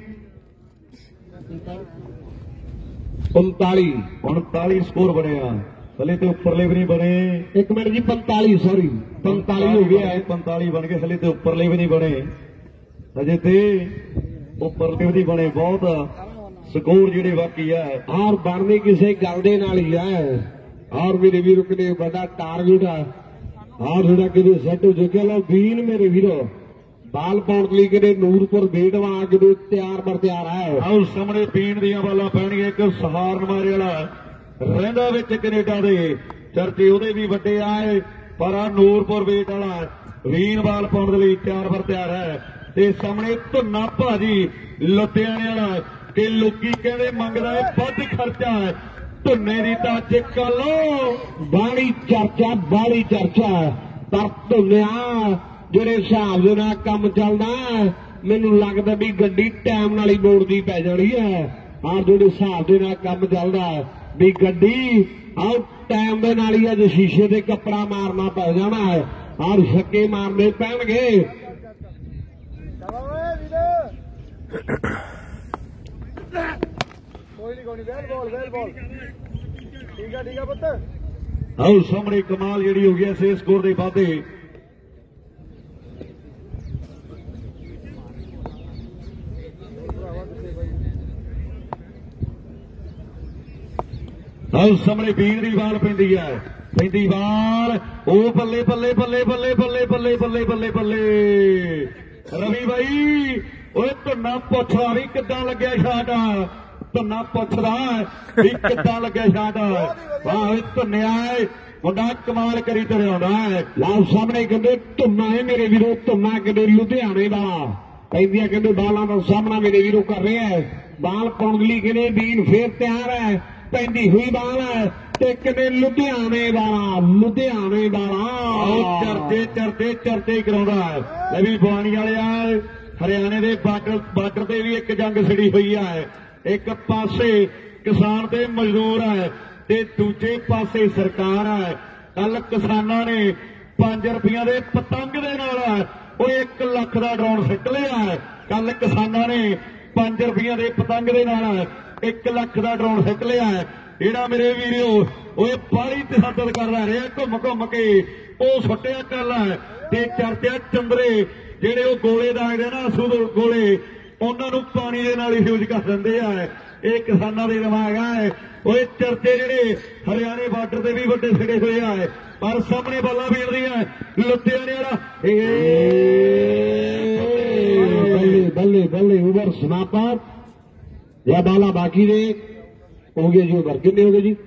ਪੰਤਾਲੀ ਉਨਤਾਲੀ ਸਕੋਰ ਬਣਿਆ ਹਲੇ ਤੇ ਉੱਪਰਲੇ ਵੀ ਨਹੀਂ ਬਣੇ ਇੱਕ ਮਿੰਟ ਜੀ ਪੰਤਾਲੀ ਸੌਰੀ ਪੰਤਾਲੀ ਹੋ ਗਿਆ ਪੰਤਾਲੀ ਬਣ ਗਏ ਹਲੇ ਤੇ ਉੱਪਰਲੇ ਵੀ ਨਹੀਂ ਬਣੇ ਅਜੇ ਤੇ ਉੱਪਰਲੇ ਵੀ ਨਹੀਂ ਬਣੇ ਬਹੁਤ ਸਕੋਰ ਜਿਹੜੇ ਬਾਕੀ ਆ ਔਰ ਬਣਨੇ ਕਿਸੇ ਗੱਲ ਦੇ ਨਾਲ ਹੀ ਆ ਔਰ ਮੇਰੇ ਵੀਰੋ ਕਿਤੇ ਵੱਡਾ ਟਾਰਗੇਟ ਆ ਔਰ ਜਿਹੜਾ ਕਿਤੇ ਸੈੱਟ ਹੋ ਚੁੱਕਿਆ ਲੋ ਵੀਨ ਮੇਰੇ ਵੀਰੋ ਬਾਲ ਪਾਉਣ ਲਈ ਕਿਤੇ ਨੂਰਪੁਰ ਬੇਟਵਾ ਕਿਤੇ ਤਿਆਰ ਬਰ ਤਿਆਰ ਹੈ ਆਓ ਸਾਹਮਣੇ ਪੀਣ ਦੀਆਂ ਬਾਲਾਂ ਪੈਣਗੀਆਂ ਇੱਕ ਸਹਾਰਨ ਮਾਰੇ ਵਾਲਾ ਰਹਿੰਦਾ ਵਿੱਚ ਕੈਨੇਡਾ ਦੇ ਚਰਚੇ ਉਹਦੇ ਵੀ ਵੱਡੇ ਆਏ, ਪਰ ਆ ਨੂਰਪੁਰ ਵੇਟ ਵਾਲਾ ਰੀਨਵਾਲ ਪਾਉਣ ਦੇ ਲਈ ਤਿਆਰ ਬਰ ਤਿਆਰ ਹੈ। ਤੇ ਸਾਹਮਣੇ ਧੁੰਨਾ ਭਾਜੀ ਲੁਧਿਆਣੇ ਵਾਲਾ, ਕਿ ਲੋਕੀ ਕਹਿੰਦੇ ਮੰਗਦਾ ਹੈ ਵੱਧ ਖਰਚਾ ਹੈ, ਧੁੰਨੇ ਦੀ ਤਾਂ ਅੱਜ ਕੱਲ ਬਾਹਲੀ ਚਰਚਾ ਬਾਹਲੀ ਚਰਚਾ, ਪਰ ਧੁੰਨਿਆ ਜਿਹੜੇ ਹਿਸਾਬ ਦੇ ਨਾਲ ਕੰਮ ਚੱਲਦਾ ਮੈਨੂੰ ਲੱਗਦਾ ਵੀ ਗੱਡੀ ਟਾਈਮ ਨਾਲ ਹੀ ਮੋੜਦੀ ਪੈ ਜਾਣੀ ਹੈ। ਆਹ ਜਿਹੜੇ ਹਿਸਾਬ ਦੇ ਨਾਲ ਕੰਮ ਚੱਲਦਾ ਵੀ ਗੱਡੀ ਆਹ ਟਾਈਮ ਦੇ ਨਾਲ ਹੀ ਅੱਜ ਸ਼ੀਸ਼ੇ ਤੇ ਕੱਪੜਾ ਮਾਰਨਾ ਪੈ ਜਾਣਾ ਹੈ, ਆਹ ਛੱਕੇ ਮਾਰਨੇ ਪੈਣਗੇ। ਆਓ ਸਾਹਮਣੇ ਕਮਾਲ ਜਿਹੜੀ ਹੋ ਗਈ ਸੇ ਸਕੋਰ ਦੇ ਵਾਧੇ। ਆਓ ਸਾਹਮਣੇ ਵੀਰ ਦੀ ਬਾਲ ਪੈਂਦੀ ਹੈ, ਪੈਂਦੀ ਬਾਲ, ਉਹ ਬੱਲੇ ਬੱਲੇ ਬੱਲੇ ਬੱਲੇ ਬੱਲੇ ਬੱਲੇ ਬੱਲੇ ਬੱਲੇ ਬੱਲੇ ਰਵੀ ਬਾਈ, ਓਏ ਧੁੰਨਾ ਪੁੱਛਦਾ ਵੀ ਕਿੱਦਾਂ ਲੱਗਿਆ ਸ਼ਾਟ, ਧੁੰਨਾ ਪੁੱਛਦਾ ਵੀ ਕਿੱਦਾਂ ਲੱਗਿਆ ਸ਼ਾਟ। ਵਾਹ ਧੁੰਨਿਆ ਮੁੰਡਾ ਕਮਾਲ ਕਰੀ ਤੁਰਿਆ ਆਉਂਦਾ ਹੈ। ਲਾਭ ਸਾਹਮਣੇ ਕਹਿੰਦੇ ਧੁੰਨਾ ਹੈ ਮੇਰੇ ਵੀਰੋ, ਧੁੰਨਾ ਕਹਿੰਦੇ ਲੁਧਿਆਣੇ ਦਾ ਪੈਂਦੀਆਂ ਕਹਿੰਦੇ ਬਾਲਾਂ ਦਾ ਸਾਹਮਣਾ ਮੇਰੇ ਵੀਰੋ ਕਰ ਰਿਹਾ ਹੈ। ਬਾਲ ਪਾਉਣ ਲਈ ਕਹਿੰਦੇ ਵੀਰ ਫੇਰ ਤਿਆਰ ਹੈ, ਪੈਂਦੀ ਹੋਈ ਬਾਲ ਹੈ ਤੇ ਕਹਿੰਦੇ ਲੁਧਿਆਣੇ ਵਾਲਾ ਲੁਧਿਆਣੇ ਵਾਲਾ ਚਰਚੇ ਚਰਚੇ ਚਰਚੇ ਕਰਾਉਂਦਾ ਹੈ। ਲੈ ਵੀ ਬਵਾਨੀ ਵਾਲਿਆ ਹਰਿਆਣੇ ਦੇ ਬਾਰਡਰ ਬਾਰਡਰ ਤੇ ਵੀ ਇੱਕ ਜੰਗ ਛਿੜੀ ਹੋਈ ਹੈ, ਇੱਕ ਪਾਸੇ ਕਿਸਾਨ ਤੇ ਮਜ਼ਦੂਰ ਹੈ ਤੇ ਦੂਜੇ ਪਾਸੇ ਸਰਕਾਰ ਹੈ। ਕੱਲ ਕਿਸਾਨਾਂ ਨੇ ਪੰਜ ਰੁਪਈਆਂ ਦੇ ਪਤੰਗ ਦੇ ਨਾਲ ਉਹ ਇੱਕ ਲੱਖ ਦਾ ਡਰੋਨ ਸਿੱਟ ਲਿਆ ਹੈ। ਕੱਲ ਕਿਸਾਨਾਂ ਨੇ ਪੰਜ ਰੁਪਈਆਂ ਦੇ ਪਤੰਗ ਦੇ ਨਾਲ ਇੱਕ ਲੱਖ ਦਾ ਡਰੋਨ ਸਿੱਟ ਲਿਆ ਹੈ। ਜਿਹੜਾ ਮੇਰੇ ਵੀਰੋ ਉਹ ਬਾਹਲੀ ਤਸੱਦਦ ਕਰਦਾ ਰਿਹਾ, ਘੁੰਮ ਘੁੰਮ ਕੇ ਉਹ ਸੁੱਟਿਆ ਕੱਲ ਤੇ ਚਰਚਾ ਚੰਦਰੇ ਜਿਹੜੇ ਉਹ ਗੋਲੇ ਦਾਗਦੇ ਨਾ ਅਸੂ ਗੋਲੇ, ਉਹਨਾਂ ਨੂੰ ਪਾਣੀ ਦੇ ਨਾਲ ਯੂਜ਼ ਕਰ ਦਿੰਦੇ ਆ। ਇਹ ਕਿਸਾਨਾਂ ਦੇ ਦਿਮਾਗ ਆ। ਉਹ ਚਰਚੇ ਜਿਹੜੇ ਹਰਿਆਣੇ ਬਾਰਡਰ ਤੇ ਵੀ ਵੱਡੇ ਛਿੜੇ ਹੋਏ ਆ, ਪਰ ਸਾਹਮਣੇ ਬੱਲਾ ਵੀਰਦੀਆਂ ਲੁਧਿਆਣੇ ਵਾਲਾ ਬੱਲੇ ਬੱਲੇ ਬੱਲੇ ਓਵਰ ਸਮਾਪਤ ਜਾਂ ਬਾਲਾ ਬਾਕੀ ਦੇ ਹੋ ਗਏ ਜੀ। ਓਵਰ ਕਿੰਨੇ ਹੋ ਗਏ ਜੀ?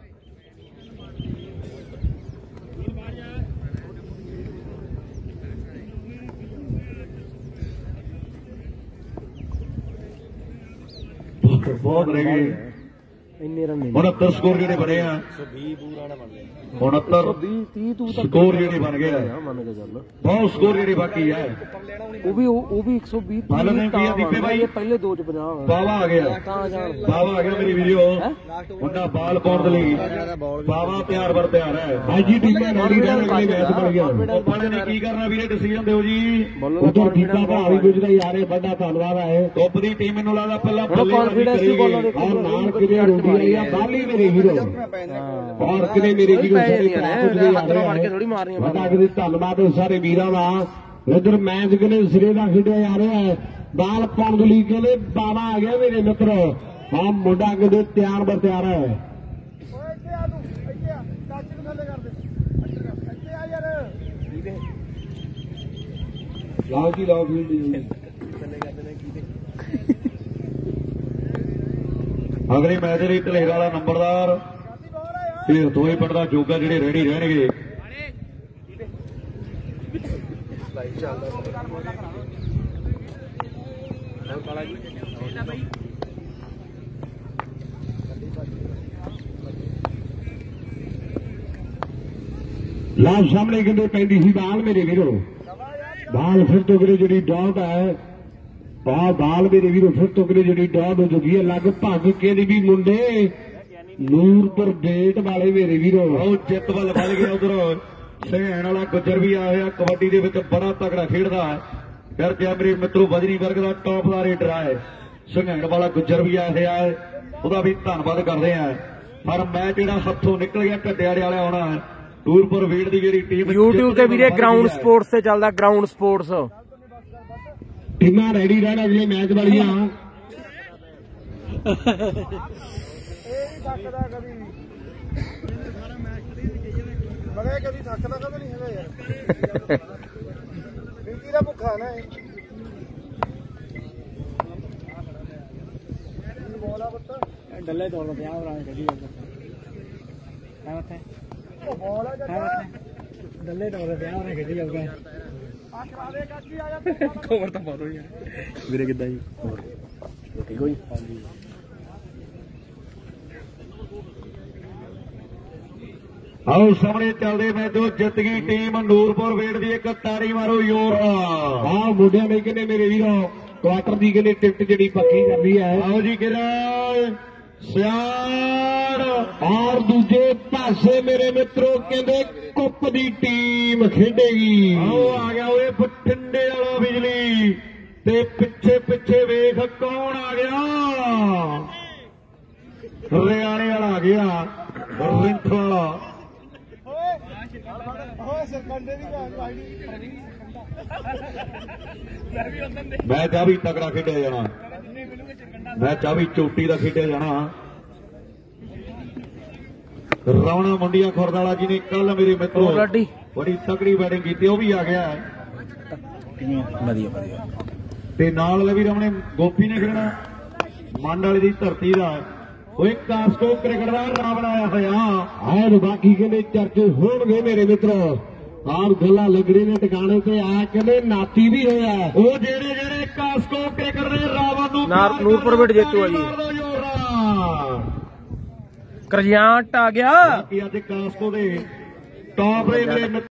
ਬਹੁਤ ਰਹਿ ਗਏ। ਇੰਨੇ ਰਨ ਉਨੱਤਰ ਸਕੋਰ ਜਿਹੜੇ ਬਣੇ ਆ, ਉਨੱਤਰ ਸਕੋਰ ਜਿਹੜੇ ਬਣ ਗਏ ਆ, ਮੰਨ ਕੇ ਚੱਲ ਬਹੁਤ ਸਕੋਰ ਜਿਹੜੇ ਬਾਕੀ ਆ। ਉਹ ਵੀ ਉਹ ਵੀ ਇੱਕ ਸੌ ਵੀਹ ਪਹਿਲੇ ਦੋ ਚ ਪੰਜਾਹ ਬਾਵਾ ਆ ਗਿਆ, ਬਾਵਾ ਆ ਗਿਆ ਮੇਰੀ ਵੀਡੀਓ। ਮੁੰਡਾ ਬਾਲ ਪਾਉਣ ਦੇ ਲਈ ਬਾਵਾ ਤਿਆਰ ਬਰ ਤਿਆਰ ਹੈ। ਬਾਜੀ ਟੀਮਾਂ ਰੈਡੀ ਰਹਿਣ ਅਗਲੇ ਮੈਚ ਬਣ ਗਿਆ। ਆਪਾਂ ਨੇ ਕੀ ਕਰਨਾ ਵੀਰੇ, ਡਿਸੀਜਨ ਦਿਓ ਜੀ। ਉਧਰ ਠੀਕਾ ਭਰਾ ਵੀ ਗੁਜਰਾ ਯਾਰ ਇਹ ਵੱਡਾ ਧੰਨਵਾਦ ਹੈ। ਟੋਪ ਦੀ ਟੀਮ ਮੈਨੂੰ ਲੱਗਦਾ ਪਹਿਲਾਂ ਕਾਨਫੀਡੈਂਸ ਦੀ ਬੋਲਾਂ ਦੇ ਔਰ ਨਾਲ ਕਿਤੇ ਰੋਟੀ ਆਈ ਆ ਬਾਲੀ ਮੇਰੇ ਵੀਰੋ, ਔਰ ਕਿਤੇ ਮੇਰੇ ਵੀਰੋ ਸਾਡੇ ਹੱਥ ਨਾਲ ਫੜ ਕੇ ਥੋੜੀ ਮਾਰਨੀਆਂ। ਵੱਡਾ ਕਿਤੇ ਧੰਨਵਾਦ ਸਾਰੇ ਵੀਰਾਂ ਦਾ। ਇਧਰ ਮੈਚ ਕਿਨੇ ਸਿਰੇ ਦਾ ਖੇਡਿਆ ਜਾ ਰਿਹਾ ਹੈ। ਬਾਲ ਪਾਉਣ ਦੇ ਲਈ ਕਹਿੰਦੇ ਬਾਵਾ ਆ ਗਿਆ ਮੇਰੇ ਮਿੱਤਰ। ਹਾਂ ਮੁੰਡਾ ਕਿਤੇ ਤਿਆਰ ਬਰ ਤਿਆਰ ਹੈ। ਲਾਓ ਜੀ ਲਾਓ ਫੀਲਡ। ਅਗਲੇ ਮੈਚ ਦੇ ਲਈ ਧਲੇਰ ਵਾਲਾ ਨੰਬਰਦਾਰ ਤੇ ਦੋਏ ਪੜਦਾ ਜੋਗਾ ਜਿਹੜੇ ਰੈਡੀ ਰਹਿਣਗੇ। ਲਾਭ ਸਾਹਮਣੇ ਕਹਿੰਦੇ ਪੈਂਦੀ ਸੀ ਬਾਲ ਮੇਰੇ ਵੀਰੋ। ਬਾਲ ਫਿਰ ਤੋਂ ਕਿਤੇ ਜਿਹੜੀ ਡਾਟ ਹੈ, ਆਹ ਬਾਲ ਮੇਰੇ ਵੀਰੋ ਫਿਰ ਤੋਂ ਕਿਤੇ ਜਿਹੜੀ ਡਾਟ ਹੋ ਚੁੱਕੀ ਹੈ। ਲੱਗ ਭੱਗ ਕੇ ਦੀ ਵੀ ਮੁੰਡੇ ਨੂਰਪੁਰ ਬੇਟ ਵਾਲੇ ਮੇਰੇ ਵੀਰੋ ਉਹ ਜਿੱਤ ਵੱਲ ਵੱਲ ਗਿਆ। ਉਧਰ ਸਹਿਣ ਵਾਲਾ ਗੁੱਜਰ ਵੀ ਆ ਹੋਇਆ, ਕਬੱਡੀ ਦੇ ਵਿੱਚ ਬੜਾ ਤਕੜਾ ਖੇਡਦਾ ਹੈ। ਫਿਰ ਜੇ ਮੇਰੇ ਮਿੱਤਰੋ ਬਜਰੀ ਵਰਗ ਦਾ ਟੌਪ ਦਾ ਰੇਡਰ ਹੈ, ਸੰਘੈਣ ਵਾਲਾ ਗੁੱਜਰ ਵੀ ਆ ਹੋਇਆ ਹੈ, ਉਹਦਾ ਵੀ ਧੰਨਵਾਦ ਕਰਦੇ ਆ। ਪਰ ਮੈਚ ਜਿਹੜਾ ਹੱਥੋਂ ਨਿਕਲ ਗਿਆ ਢੱਡਿਆੜੇ ਵਾਲਾ ਆਉਣਾ ਹੈ। ਨੂਰਪੁਰ ਵੀਰ ਦੀ ਜਿਹੜੀ ਟੀਮ YouTube ਤੇ ਵੀਰੇ ਗਰਾਊਂਡ ਸਪੋਰਟਸ ਤੇ ਚੱਲਦਾ, ਗਰਾਊਂਡ ਸਪੋਰਟਸ ਟੀਮਾਂ ਰੈਡੀ ਰਹਿਣ ਅਗਲੇ ਮੈਚ ਵਾਲੀਆਂ। ਮਗਾ ਕਦੀ ਥੱਕਦਾ ਕਦੋਂ ਨਹੀਂ ਹੈਗਾ ਯਾਰ। ਡਿਊਟੀ ਦਾ ਭੁੱਖਾ ਨਾ ਇਹ ਬੋਲਾ ਬੱਤ ਡੱਲੇ ਤੋੜਦਾ ਪਿਆ ਭਰਾ ਕਦੀ ਐ ਉੱਥੇ ਡੱਲੇ ਡੋਲੇ ਵਿਆਹ ਹੋਣੇ ਖੇਡੀ ਜਾਊਗਾ ਖਬਰ ਤਾਂ ਮਾਰੋ ਯਾਰ ਵੀਰੇ ਕਿੱਦਾਂ ਜੀ ਠੀਕ ਹੋ ਜੀ ਹਾਂਜੀ ਆਓ ਸਾਹਮਣੇ ਚੱਲਦੇ ਮੈਂ ਜੋ ਜਿੱਤ ਗਈ ਟੀਮ ਨੂਰਪੁਰ ਵੇੜ ਦੀ ਇੱਕ ਤਾੜੀ ਮਾਰੋ ਯੋਰ ਆਹ ਮੁੰਡਿਆਂ ਨੇ ਕਹਿੰਦੇ ਮੇਰੇ ਵੀਰੋ ਕੁਆਟਰ ਦੀ ਕਹਿੰਦੇ ਟਿਕਟ ਜਿਹੜੀ ਪੱਕੀ ਕਰਨੀ ਹੈ ਆਓ ਜੀ ਕਿਰਨ ਸਿਆੜ ਔਰ ਦੂਜੇ ਪਾਸੇ ਮੇਰੇ ਮਿੱਤਰੋ ਕਹਿੰਦੇ ਕੁੱਪ ਦੀ ਟੀਮ ਖੇਡੇਗੀ ਆਓ ਆ ਗਿਆ ਓਏ ਬਠਿੰਡੇ ਵਾਲਾ ਬਿਜਲੀ ਤੇ ਪਿੱਛੇ ਪਿੱਛੇ ਵੇਖ ਕੌਣ ਆ ਗਿਆ ਹਰਿਆਣੇ ਵਾਲਾ ਆ ਗਿਆ ਰਿੰਥ ਵਾਲਾ ਮੈਚ ਆ ਵੀ ਤਕੜਾ ਖੇਡਿਆ ਜਾਣਾ ਮੈਚ ਆ ਵੀ ਚੋਟੀ ਦਾ ਖੇਡਿਆ ਜਾਣਾ ਰਾਵਣਾ ਮੁੰਡੀਆਂ ਖੁਰਦ ਵਾਲਾ ਜੀ ਨੇ ਕੱਲ ਮੇਰੇ ਮਿੱਤਰੋ ਬੜੀ ਤਕੜੀ ਬੈਟਿੰਗ ਕੀਤੀ ਉਹ ਵੀ ਆ ਗਿਆ ਵਧੀਆ ਵਧੀਆ ਤੇ ਨਾਲ ਲਵੀ ਰਾਵਣੇ ਗੋਪੀ ਨੇ ਖੇਡਣਾ ਮੰਡ ਵਾਲੇ ਦੀ ਧਰਤੀ ਦਾ ਓਏ ਕਾਸਕੋ ਕ੍ਰਿਕਟ ਦਾ ਰਾਵਣ ਆਇਆ ਹੋਇਆ ਆਹ ਬਾਕੀ ਕਹਿੰਦੇ ਚਰਚੇ ਹੋਣਗੇ ਮੇਰੇ ਮਿੱਤਰੋ ਆਹ ਗੱਲਾਂ ਲੱਗੜੀ ਨੇ ਟਿਕਾਣੇ ਤੇ ਆ ਕਹਿੰਦੇ ਨਾਤੀ ਵੀ ਹੋਇਆ ਉਹ ਜਿਹੜੇ ਜਿਹੜੇ ਕਾਸਕੋ ਕ੍ਰਿਕਟ ਦੇ ਰਾਵਣ ਨੂੰ ਨੂਰਪੁਰ ਵੇੜ ਜੇਤੂ ਆ ਜੀ ਕਰਜਾਂਟ ਆ ਗਿਆ ਕਿ ਅੱਜ ਕਾਸਕੋ ਦੇ ਟੌਪ ਦੇ ਮੇਰੇ